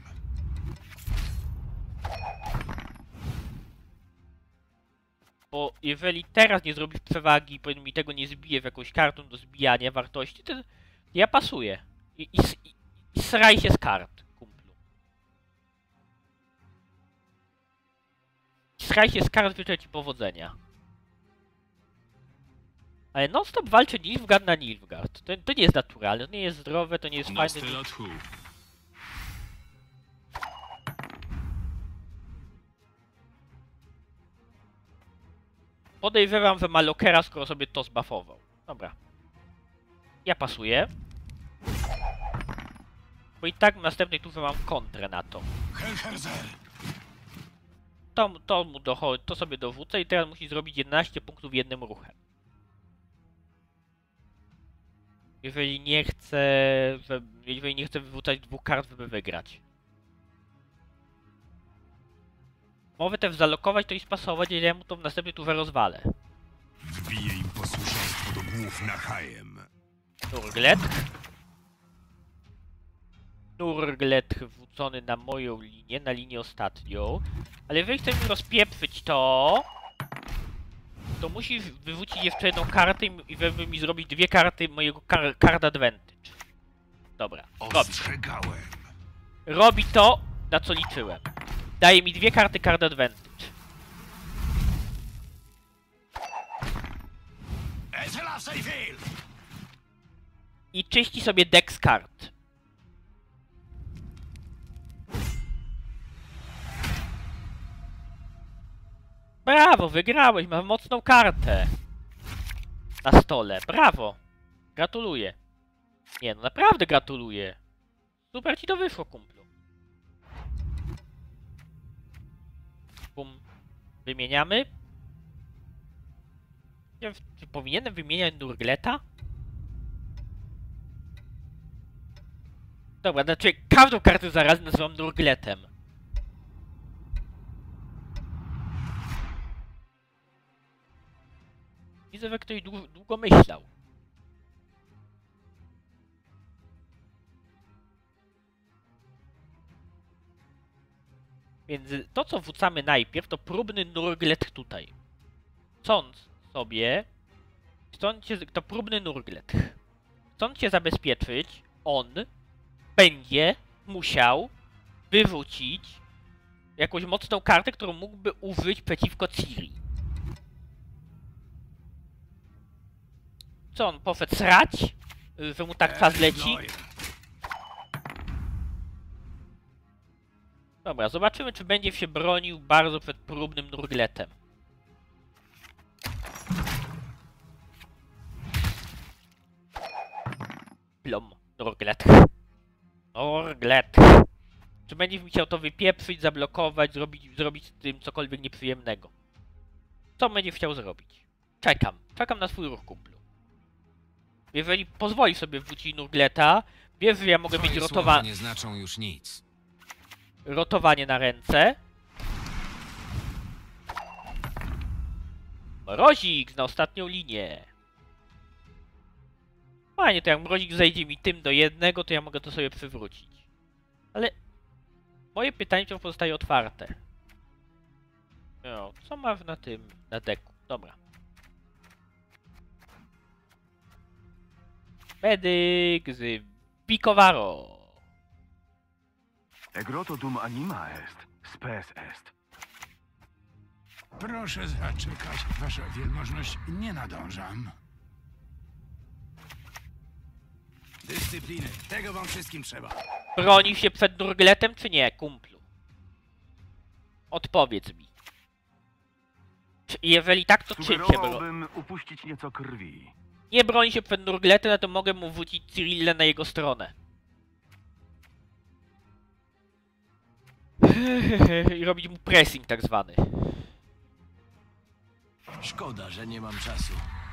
Speaker 1: Bo jeżeli teraz nie zrobisz przewagi i powiem mi tego nie zbije w jakąś kartą do zbijania wartości, to ja pasuję. I, i, i, i sraj się z kart, kumplu. Sraj się z kart, życzę ci powodzenia. Ale non-stop walczy Nilfgaard na Nilfgaard. To, to nie jest naturalne, to nie jest zdrowe, to nie jest fajne. Podejrzewam, że ma lockera, skoro sobie to zbuffował. Dobra. Ja pasuję. Bo i tak w następnej turze mam kontrę na to. To, to mu dochodzi, to sobie dowrócę i teraz musi zrobić jedenaście punktów jednym ruchem. Jeżeli nie chce, jeżeli nie chce wyrzucać dwóch kart, żeby wygrać. Mogę też zalokować to i spasować, jeżeli ja mu to w następnej turze rozwalę.
Speaker 7: Wbiję im posłuszeństwo do głów Nachajem.
Speaker 1: Nurglet. Nurglet wrzucony na moją linię, na linię ostatnią. Ale jeżeli chce mi rozpieprzyć to... to musi wywrócić jeszcze jedną kartę i, i żeby mi zrobić dwie karty mojego kar card advantage. Dobra, robi.
Speaker 7: Ostrzegałem.
Speaker 1: Robi to, na co liczyłem. Daje mi dwie karty card advantage. I czyści sobie deck z kart. Brawo, wygrałeś, mam mocną kartę. Na stole, brawo. Gratuluję. Nie no, naprawdę gratuluję. Super ci to wyszło, kumplu. Bum. Wymieniamy. Ja, czy powinienem wymieniać Nurgleta? Dobra, znaczy każdą kartę zaraz nazywam Nurgletem. Widzę, że ktoś długo, długo myślał. Więc to, co wrzucamy najpierw, to próbny Nurglet tutaj. Chcąc sobie... Chcąc cię, to próbny Nurglet. Chcąc cię zabezpieczyć, on będzie musiał wyrzucić jakąś mocną kartę, którą mógłby użyć przeciwko Ciri. Co on poszedł srać? Że mu tak czas leci? Dobra, zobaczymy, czy będzie się bronił bardzo przed próbnym Nurgletem. Plom, Nurglet. Nurglet. Czy będzie mi chciał to wypieprzyć, zablokować, zrobić, zrobić z tym cokolwiek nieprzyjemnego? Co będzie chciał zrobić? Czekam. Czekam na swój ruch, kumplu. Jeżeli pozwoli sobie wrzucić Nurgleta, wie, że ja mogę mieć
Speaker 2: Twoje
Speaker 1: rotowa
Speaker 2: słowa nie znaczą już nic.
Speaker 1: rotowanie na ręce. Mrozik na ostatnią linię. Fajnie, to jak mrozik zejdzie mi tym do jednego, to ja mogę to sobie przywrócić. Ale moje pytanie wciąż pozostaje otwarte. No, co masz na tym, na deku? Dobra. Medyk z Picovaro.
Speaker 6: Egroto dum anima est, spes est.
Speaker 7: Proszę zaczekać, wasza wielmożność, nie nadążam.
Speaker 2: Dyscypliny. Tego wam wszystkim trzeba.
Speaker 1: Bronisz się przed Nurgletem, czy nie, kumplu? Odpowiedz mi. Czy, jeżeli tak, to czym się bro...
Speaker 6: Sugerowałbym upuścić nieco krwi.
Speaker 1: Nie broni się przed Nurgletem, no to mogę mu wrzucić Cyrillę na jego stronę. I robić mu pressing tak zwany.
Speaker 2: Szkoda, że nie mam czasu.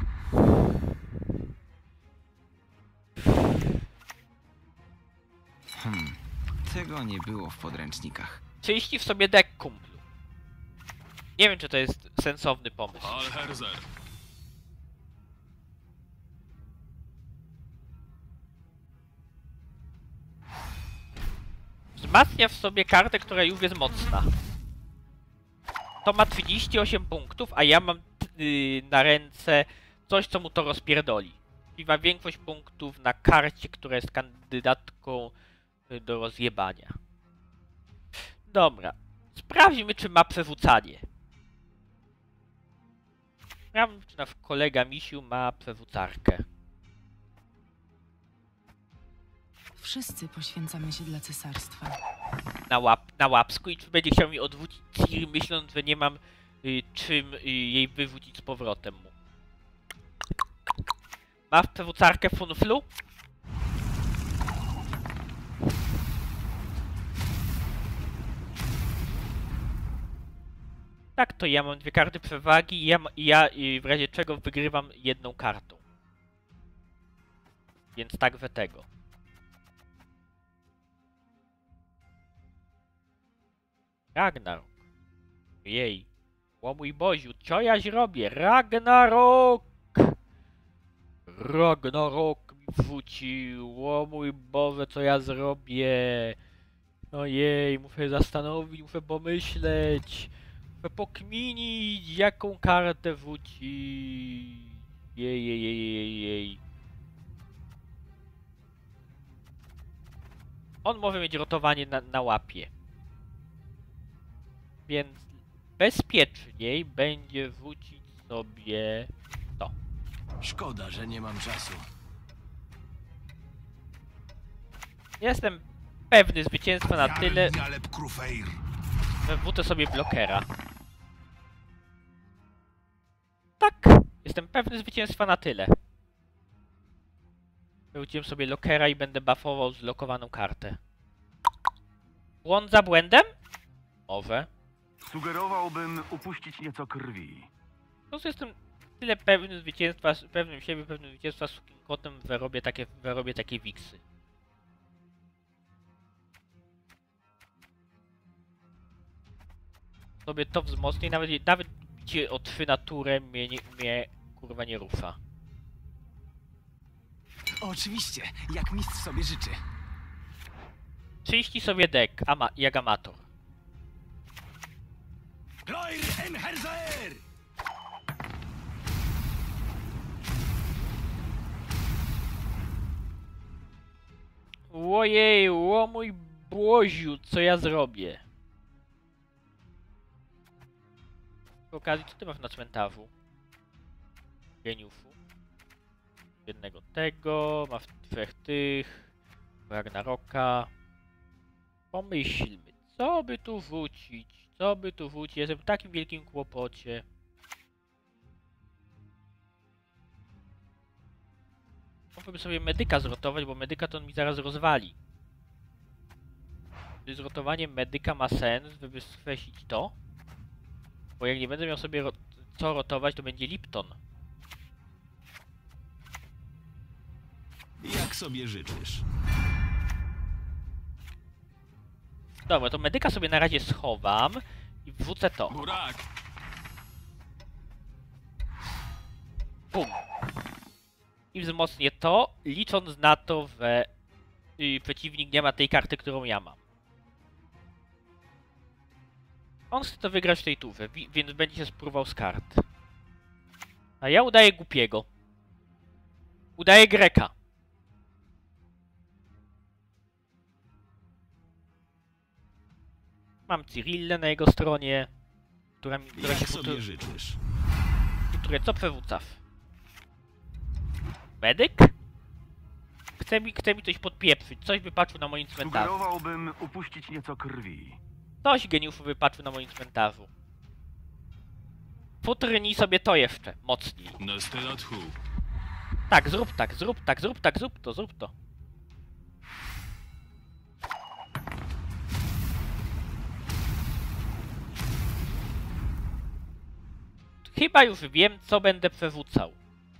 Speaker 5: Hmm, tego nie było w podręcznikach.
Speaker 1: Czyści w sobie deck, kumplu. Nie wiem, czy to jest sensowny pomysł.
Speaker 2: Alherzer.
Speaker 1: Wzmacnia w sobie kartę, która już jest mocna. To ma trzydzieści osiem punktów, a ja mam yy, na ręce coś, co mu to rozpierdoli. I ma większość punktów na karcie, która jest kandydatką yy, do rozjebania. Dobra. Sprawdźmy, czy ma przewrócanie. Sprawdźmy, czy nasz kolega Misiu ma przewrócarkę.
Speaker 3: Wszyscy poświęcamy się dla cesarstwa.
Speaker 1: Na, łap, na łapsku i czy będzie chciał mi odwrócić Ciri, myśląc, że nie mam y, czym y, jej wywrócić z powrotem mu. Ma przewrócarkę funflu? Tak, to ja mam dwie karty przewagi i ja, i ja i w razie czego wygrywam jedną kartą. Więc tak we tego. Ragnarok. Jej. O mój Boziu, co jaś robię? Ragnarok! Ragnarok mi wrzucił. O mój Boże, co ja zrobię? Ojej, muszę zastanowić, muszę pomyśleć. Muszę pokminić, jaką kartę wrzuci. Jej, jej, jej, jej, jej. On może mieć rotowanie na, na łapie. Więc bezpieczniej będzie wrzucić sobie to.
Speaker 2: Szkoda, że nie mam czasu.
Speaker 1: Jestem pewny zwycięstwa na tyle,
Speaker 7: Jaleb Krufeir.
Speaker 1: że wrzucę sobie blokera. Tak, jestem pewny zwycięstwa na tyle. Wrzuciłem sobie lokera i będę buffował zlokowaną kartę. Błąd za błędem? Może.
Speaker 6: Sugerowałbym upuścić nieco krwi.
Speaker 1: Po prostu jestem tyle pewny zwycięstwa, pewnym siebie, pewnym zwycięstwa z sukim kotem, że robię takie, że robię takie wiksy. Sobie to wzmocni, nawet, nawet bicie o trzy naturę mnie, nie, mnie kurwa nie rusza.
Speaker 5: Oczywiście, jak mistrz sobie życzy.
Speaker 1: Czyści sobie deck, ama, jak amator.
Speaker 2: Gloir Enherzer!
Speaker 1: Ojej, o mój Boziu, co ja zrobię? Przy okazji, co ty masz na cmentarzu? Geniuszu. Jednego tego, masz trzech tych. Ragnaroka. Pomyślmy, co by tu wrzucić? Co by tu wrzucić? Jestem w takim wielkim kłopocie. Mógłbym sobie medyka zrotować, bo medyka to on mi zaraz rozwali. Czy zrotowanie medyka ma sens, żeby skreślić to? Bo jak nie będę miał sobie ro co rotować, to będzie Lipton.
Speaker 4: Jak sobie życzysz?
Speaker 1: Dobra, to medyka sobie na razie schowam i wrzucę to.
Speaker 4: Burak!
Speaker 1: Bum. I wzmocnię to, licząc na to, że y, przeciwnik nie ma tej karty, którą ja mam. On chce to wygrać w tej turze, więc będzie się spróbował z kart. A ja udaję głupiego. Udaję Greka. Mam Cyrillę na jego stronie, która, mi, która
Speaker 4: Jak
Speaker 1: się
Speaker 4: sobie
Speaker 1: futru-
Speaker 4: życzysz?
Speaker 1: futruje. Co przewódcaw? Medyk? Chce mi, chce mi coś podpieprzyć, coś wypatrzył na moim cmentarzu.
Speaker 6: Sugerowałbym upuścić nieco krwi.
Speaker 1: Coś geniuszu wypatrzył na moim cmentarzu. Futrynij sobie to jeszcze, mocniej. Tak, zrób tak, zrób tak, zrób tak, zrób to, zrób to. Chyba już wiem, co będę przewrócał.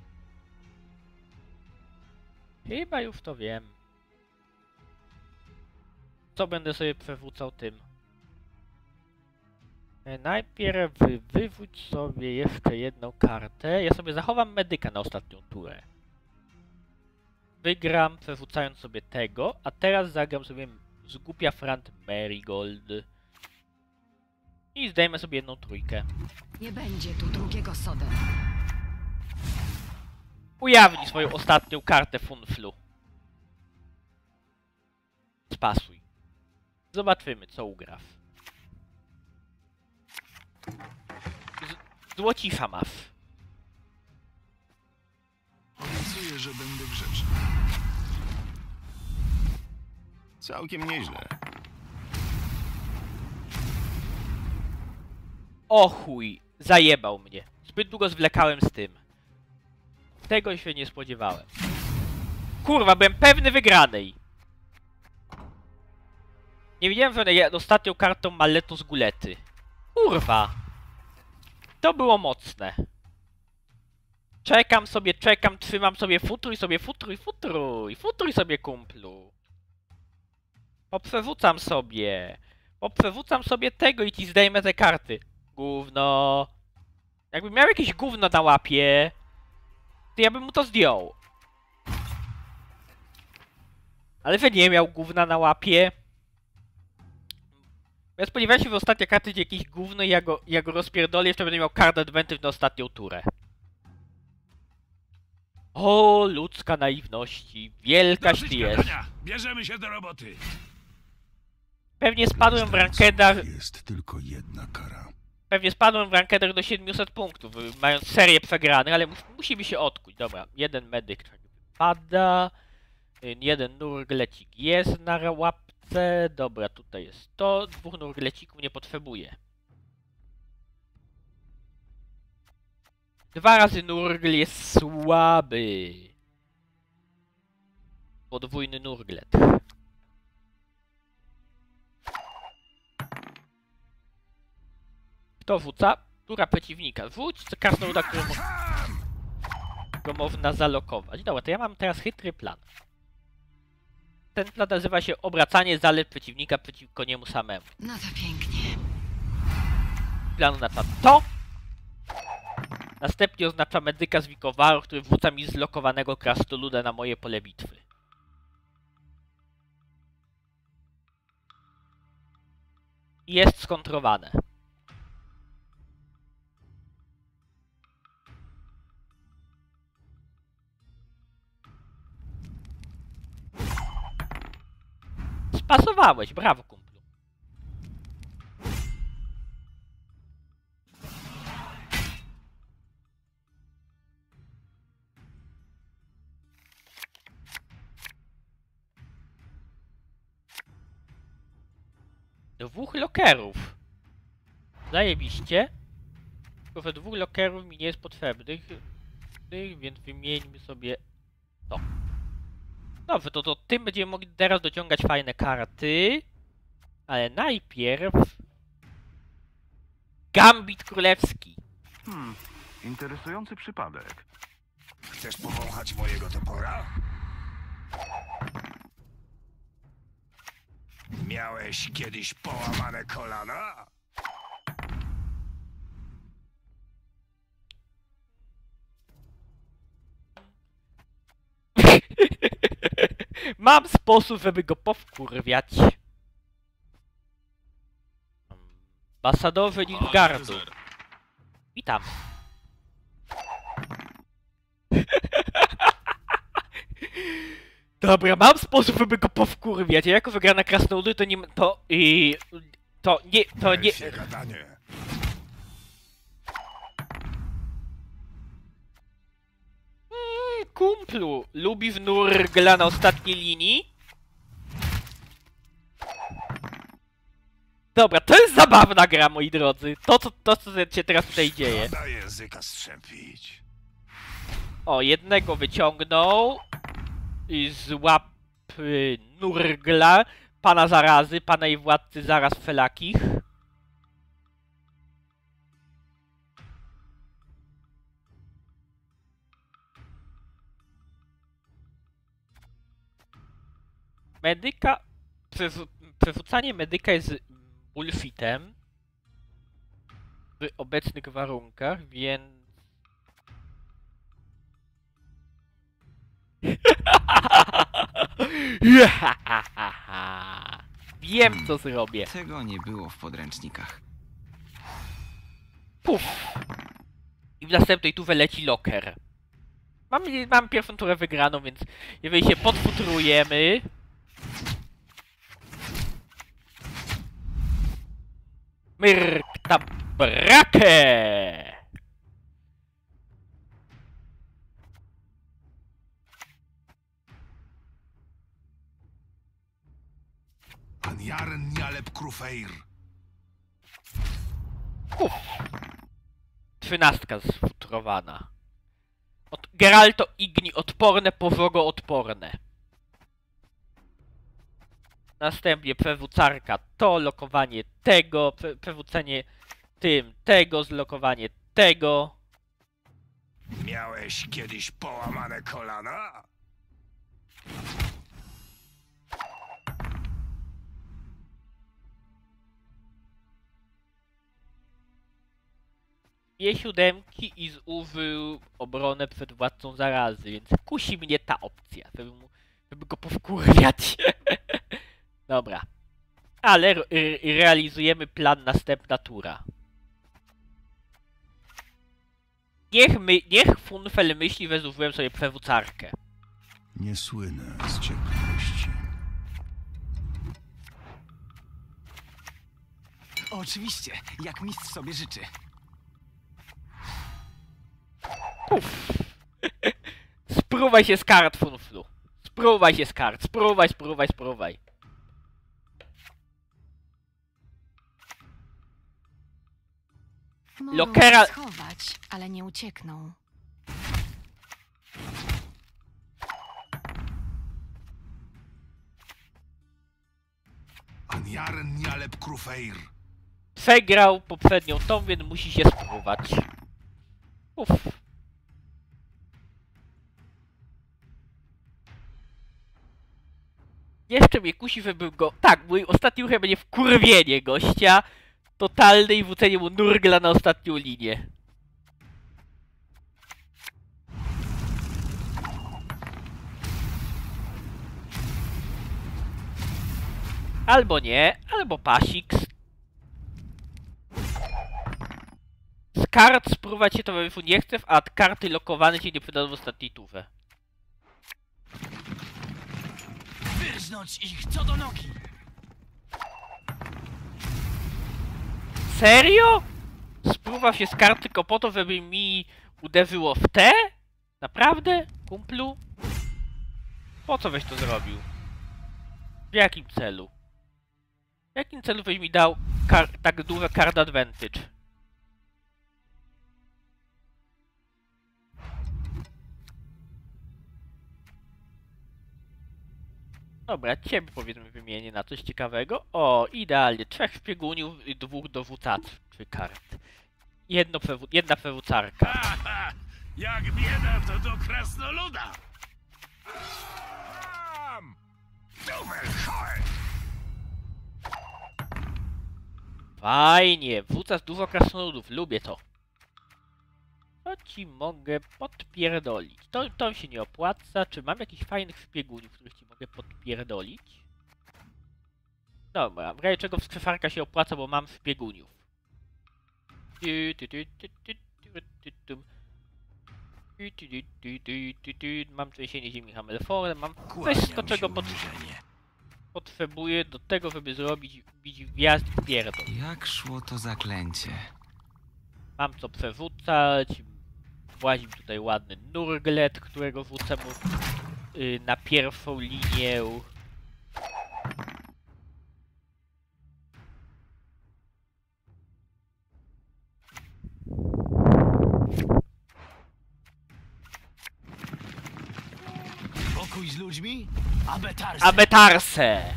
Speaker 1: Chyba już to wiem. Co będę sobie przewrócał tym. Najpierw wy, wywódź sobie jeszcze jedną kartę. Ja sobie zachowam medyka na ostatnią turę. Wygram przewrócając sobie tego, a teraz zagram sobie zgłupia Frant Marigold. I zdejmę sobie jedną trójkę.
Speaker 3: Nie będzie tu drugiego Soden.
Speaker 1: Ujawnij swoją ostatnią kartę Funflu. Spasuj. Zobaczymy, co ugraw. Z Złocisza masz.
Speaker 4: Obiecuję, że będę grzeczny. Całkiem nieźle.
Speaker 1: O chuj, zajebał mnie. Zbyt długo zwlekałem z tym. Tego się nie spodziewałem. Kurwa, byłem pewny wygranej. Nie wiedziałem, że ja ostatnią kartą ma Letus Gulety. Kurwa. To było mocne. Czekam sobie, czekam, trzymam sobie, futruj sobie, futruj, futruj, futruj sobie, kumplu. Poprzewrócam sobie. Poprzewrócam sobie tego i ci zdejmę te karty. Gówno. Jakbym miał jakieś gówno na łapie, to ja bym mu to zdjął. Ale że nie miał gówna na łapie. Ja spodziewałem się, że ostatnia karta będzie jakieś gówno i ja go, ja go rozpierdolę, jeszcze będę miał card advantage na ostatnią turę. O, ludzka naiwności. Wielkaś ty jest.
Speaker 7: Bierzemy się do roboty.
Speaker 1: Pewnie spadłem w rankedach.
Speaker 4: Jest tylko jedna kara.
Speaker 1: Pewnie spadłem w rankedach do siedmiuset punktów, mając serię przegranych, ale mus musi mi się odkuć. Dobra, jeden medyk pada. Jeden nurglecik jest na łapce. Dobra, tutaj jest to. Dwóch nurglecików nie potrzebuję. Dwa razy nurgl jest słaby. Podwójny nurglet. Kto rzuca? Tura przeciwnika. Rzuć krasnoluda, którą, mo którą można zalokować. Dobra, to ja mam teraz chytry plan. Ten plan nazywa się obracanie zalet przeciwnika przeciwko niemu samemu.
Speaker 3: No to pięknie.
Speaker 1: Plan oznacza to. Następnie oznacza medyka z Wikowaru, który wrzuca mi zlokowanego krasnoluda na moje pole bitwy. I jest skontrowane. Spasowałeś, brawo kumplu. Dwóch lokerów. Zajebiście. Tylko że dwóch lokerów mi nie jest potrzebnych, więc wymieńmy sobie to. Dobrze, to, to tym będziemy mogli teraz dociągać fajne karty. Ale najpierw... Gambit Królewski.
Speaker 6: Hmm, interesujący przypadek.
Speaker 7: Chcesz powąchać mojego topora?
Speaker 4: Miałeś kiedyś połamane kolana?
Speaker 1: Mam sposób, żeby go powkurwiać. Ambasadorze Nilfgaardu. Witam. Dobra, mam sposób, żeby go powkurwiać. Ja jako wygrana krasnoludy to nie... to... i to nie... to nie...
Speaker 4: Elfie gadanie.
Speaker 1: Mm, kumplu, lubi w nurgla na ostatniej linii? Dobra, to jest zabawna gra, moi drodzy. To, co, to, co się teraz tutaj dzieje.
Speaker 4: Szkoda języka strzępić.
Speaker 1: O, jednego wyciągnął. I z łapy nurgla. Pana zarazy, pana i władcy zaraz felakich. Medyka... Przew przewrzucanie medyka jest bullfitem. W obecnych warunkach, więc... Wiem, co zrobię.
Speaker 5: Tego nie było w podręcznikach.
Speaker 1: Puf! I w następnej turze leci loker. Mam, mam pierwszą turę wygraną, więc jeżeli się podfutrujemy... Myrk na brakę!
Speaker 4: Pan Jaren Nialeb Krufeir.
Speaker 1: Uff. Trzynastka sfutrowana. Od Geralto Igni odporne, powrogo odporne. Następnie przewódcarka to, lokowanie tego, prze przewrócenie tym, tego, zlokowanie tego.
Speaker 4: Miałeś kiedyś połamane kolana?
Speaker 1: Dwie siódemki i zużył obronę przed władcą zarazy, więc kusi mnie ta opcja, żeby, mu, żeby go powkurwiać. Dobra. Ale re realizujemy plan następna tura. Niech, my, niech Funfel myśli, że zużyłem sobie przewódcarkę.
Speaker 4: Nie słynę z ciekawości.
Speaker 5: Oczywiście, jak mistrz sobie życzy.
Speaker 1: Uff. Spróbuj się z kart, Funflu. Spróbuj się z kart. Spróbuj, spróbuj, spróbuj.
Speaker 8: Mogą
Speaker 1: Lokera-
Speaker 8: się schować, ale nie uciekną.
Speaker 4: Pan Jaren Nialeb Krufeir.
Speaker 1: Przegrał poprzednią tą, więc musi się spróbować. Uff. Jeszcze mnie kusi, żeby go... Tak, mój ostatni ruch będzie wkurwienie gościa. Totalne i wrzucenie mu nurgla na ostatnią linię. Albo nie, albo pasik. Z kart spróbować się to we nie chce, a karty lokowane się nie przydadzą w ostatniej turze.
Speaker 9: Wyrżnąć ich co do nogi!
Speaker 1: Serio? Spróbował się z kart tylko po to, żeby mi uderzyło w te? Naprawdę? Kumplu? Po co weź to zrobił? W jakim celu? W jakim celu weź mi dał tak duże card advantage? Dobra, ciebie powiedzmy wymienię na coś ciekawego. O, idealnie. Trzech szpieguniów i dwóch dowódcarzy kart. Jedno przewu jedna przewódcarka.
Speaker 7: Haha, jak bieda to do krasnoluda.
Speaker 1: Fajnie, wrzucasz dużo krasnoludów, lubię to. To ci mogę podpierdolić. To, to się nie opłaca. Czy mam jakichś fajnych szpieguniów, których ci mogę podpierdolić? Dobra, w razie czego skrzesarka się opłaca, bo mam szpieguniów. Mam trzęsienie ziemi Hammerfall, mam wszystko, czego pot potrzebuję do tego, żeby zrobić bić gwiazd i pierdol.
Speaker 5: Jak szło to zaklęcie?
Speaker 1: Mam co przerzucać. Włazi mi tutaj ładny nurglet, którego wrzucę mu yy, na pierwszą linię.
Speaker 2: Pokój z ludźmi? Abetarse!
Speaker 1: Abetarse!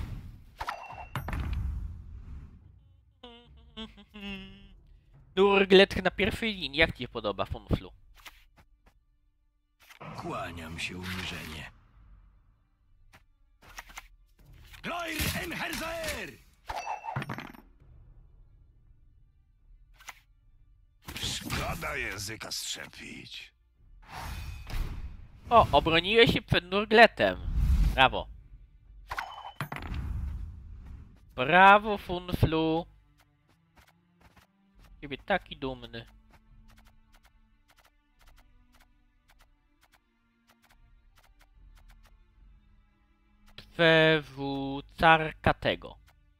Speaker 1: Nurglet na pierwszej linii. Jak ci się podoba, Funflu?
Speaker 2: Kłaniam się uniżenie. Gloir Enherzaer!
Speaker 4: Szkoda języka strzepić.
Speaker 1: O, obroniłeś się przed Nurgletem. Brawo. Brawo, Funflu. Ciebie taki dumny. Przewódcarka tego.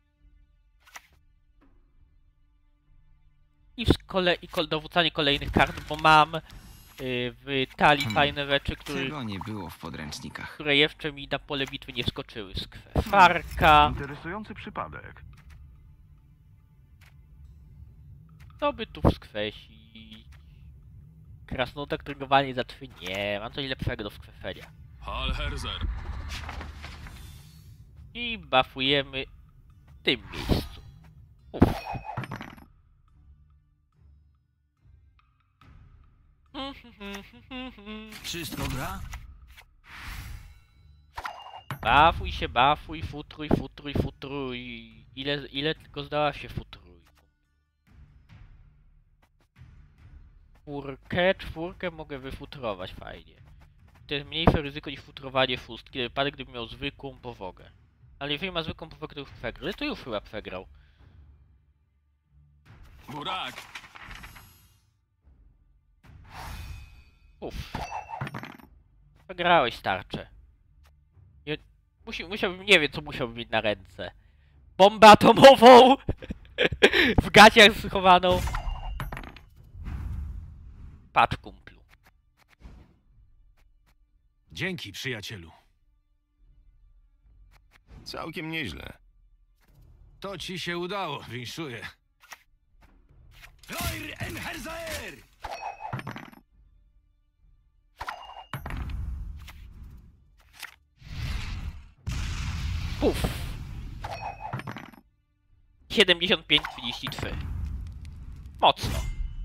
Speaker 1: I z kolei kol dowódzanie kolejnych kart, bo mam yy, w talii
Speaker 5: Hmm.
Speaker 1: fajne rzeczy, które,
Speaker 5: Tego nie było w podręcznikach.
Speaker 1: które jeszcze mi na pole bitwy nie wskoczyły. Skwefarka.
Speaker 6: Interesujący przypadek.
Speaker 1: Co by tu skwesić? Krasnoludek trygowanie za trzy? Nie, mam coś lepszego do skweszenia.
Speaker 7: Halherzer.
Speaker 1: I buffujemy w tym miejscu. Uff.
Speaker 2: Wszystko gra?
Speaker 1: Bafuj się, bafuj, futruj, futruj, futruj. Ile, ile tylko zdała się futruj. Czwórkę, czwórkę mogę wyfutrować fajnie. To jest mniejsze ryzyko niż futrowanie szóstki, wypadek gdybym miał zwykłą powogę. Ale jeżeli ma zwykłą powogę, to już przegrał. To już chyba przegrał.
Speaker 7: Burak.
Speaker 1: Uff. Przegrałeś starcze. Nie, musi, musiałbym, nie wiem co musiałbym mieć na ręce. Bombę atomową! W gaciach schowaną. Patrz, kumplu.
Speaker 7: Dzięki, przyjacielu.
Speaker 4: Całkiem nieźle.
Speaker 7: To ci się udało, winszuję.
Speaker 2: Gloir Enherzaer!
Speaker 1: Puf. siedemdziesiąt pięć trzydzieści trzy. Mocno.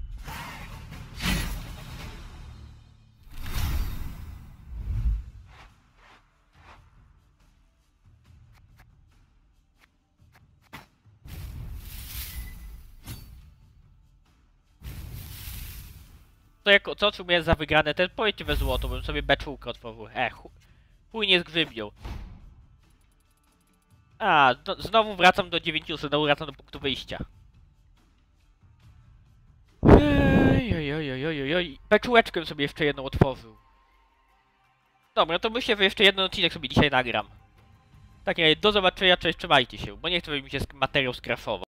Speaker 1: To jako, co otrzymuję za wygrane? Ten powiedzcie we złoto, bym sobie beczułkę otworzył. E, chu, chuj nie zgrzybią. A, do, znowu wracam do dziewięciuset, znowu wracam do punktu wyjścia. Ojojojojojoj. Beczułeczkę sobie jeszcze jedną otworzył. Dobra, to myślę, że jeszcze jeden odcinek sobie dzisiaj nagram. Tak, do zobaczenia, cześć, trzymajcie się, bo nie chcę, żeby mi się materiał skrafował.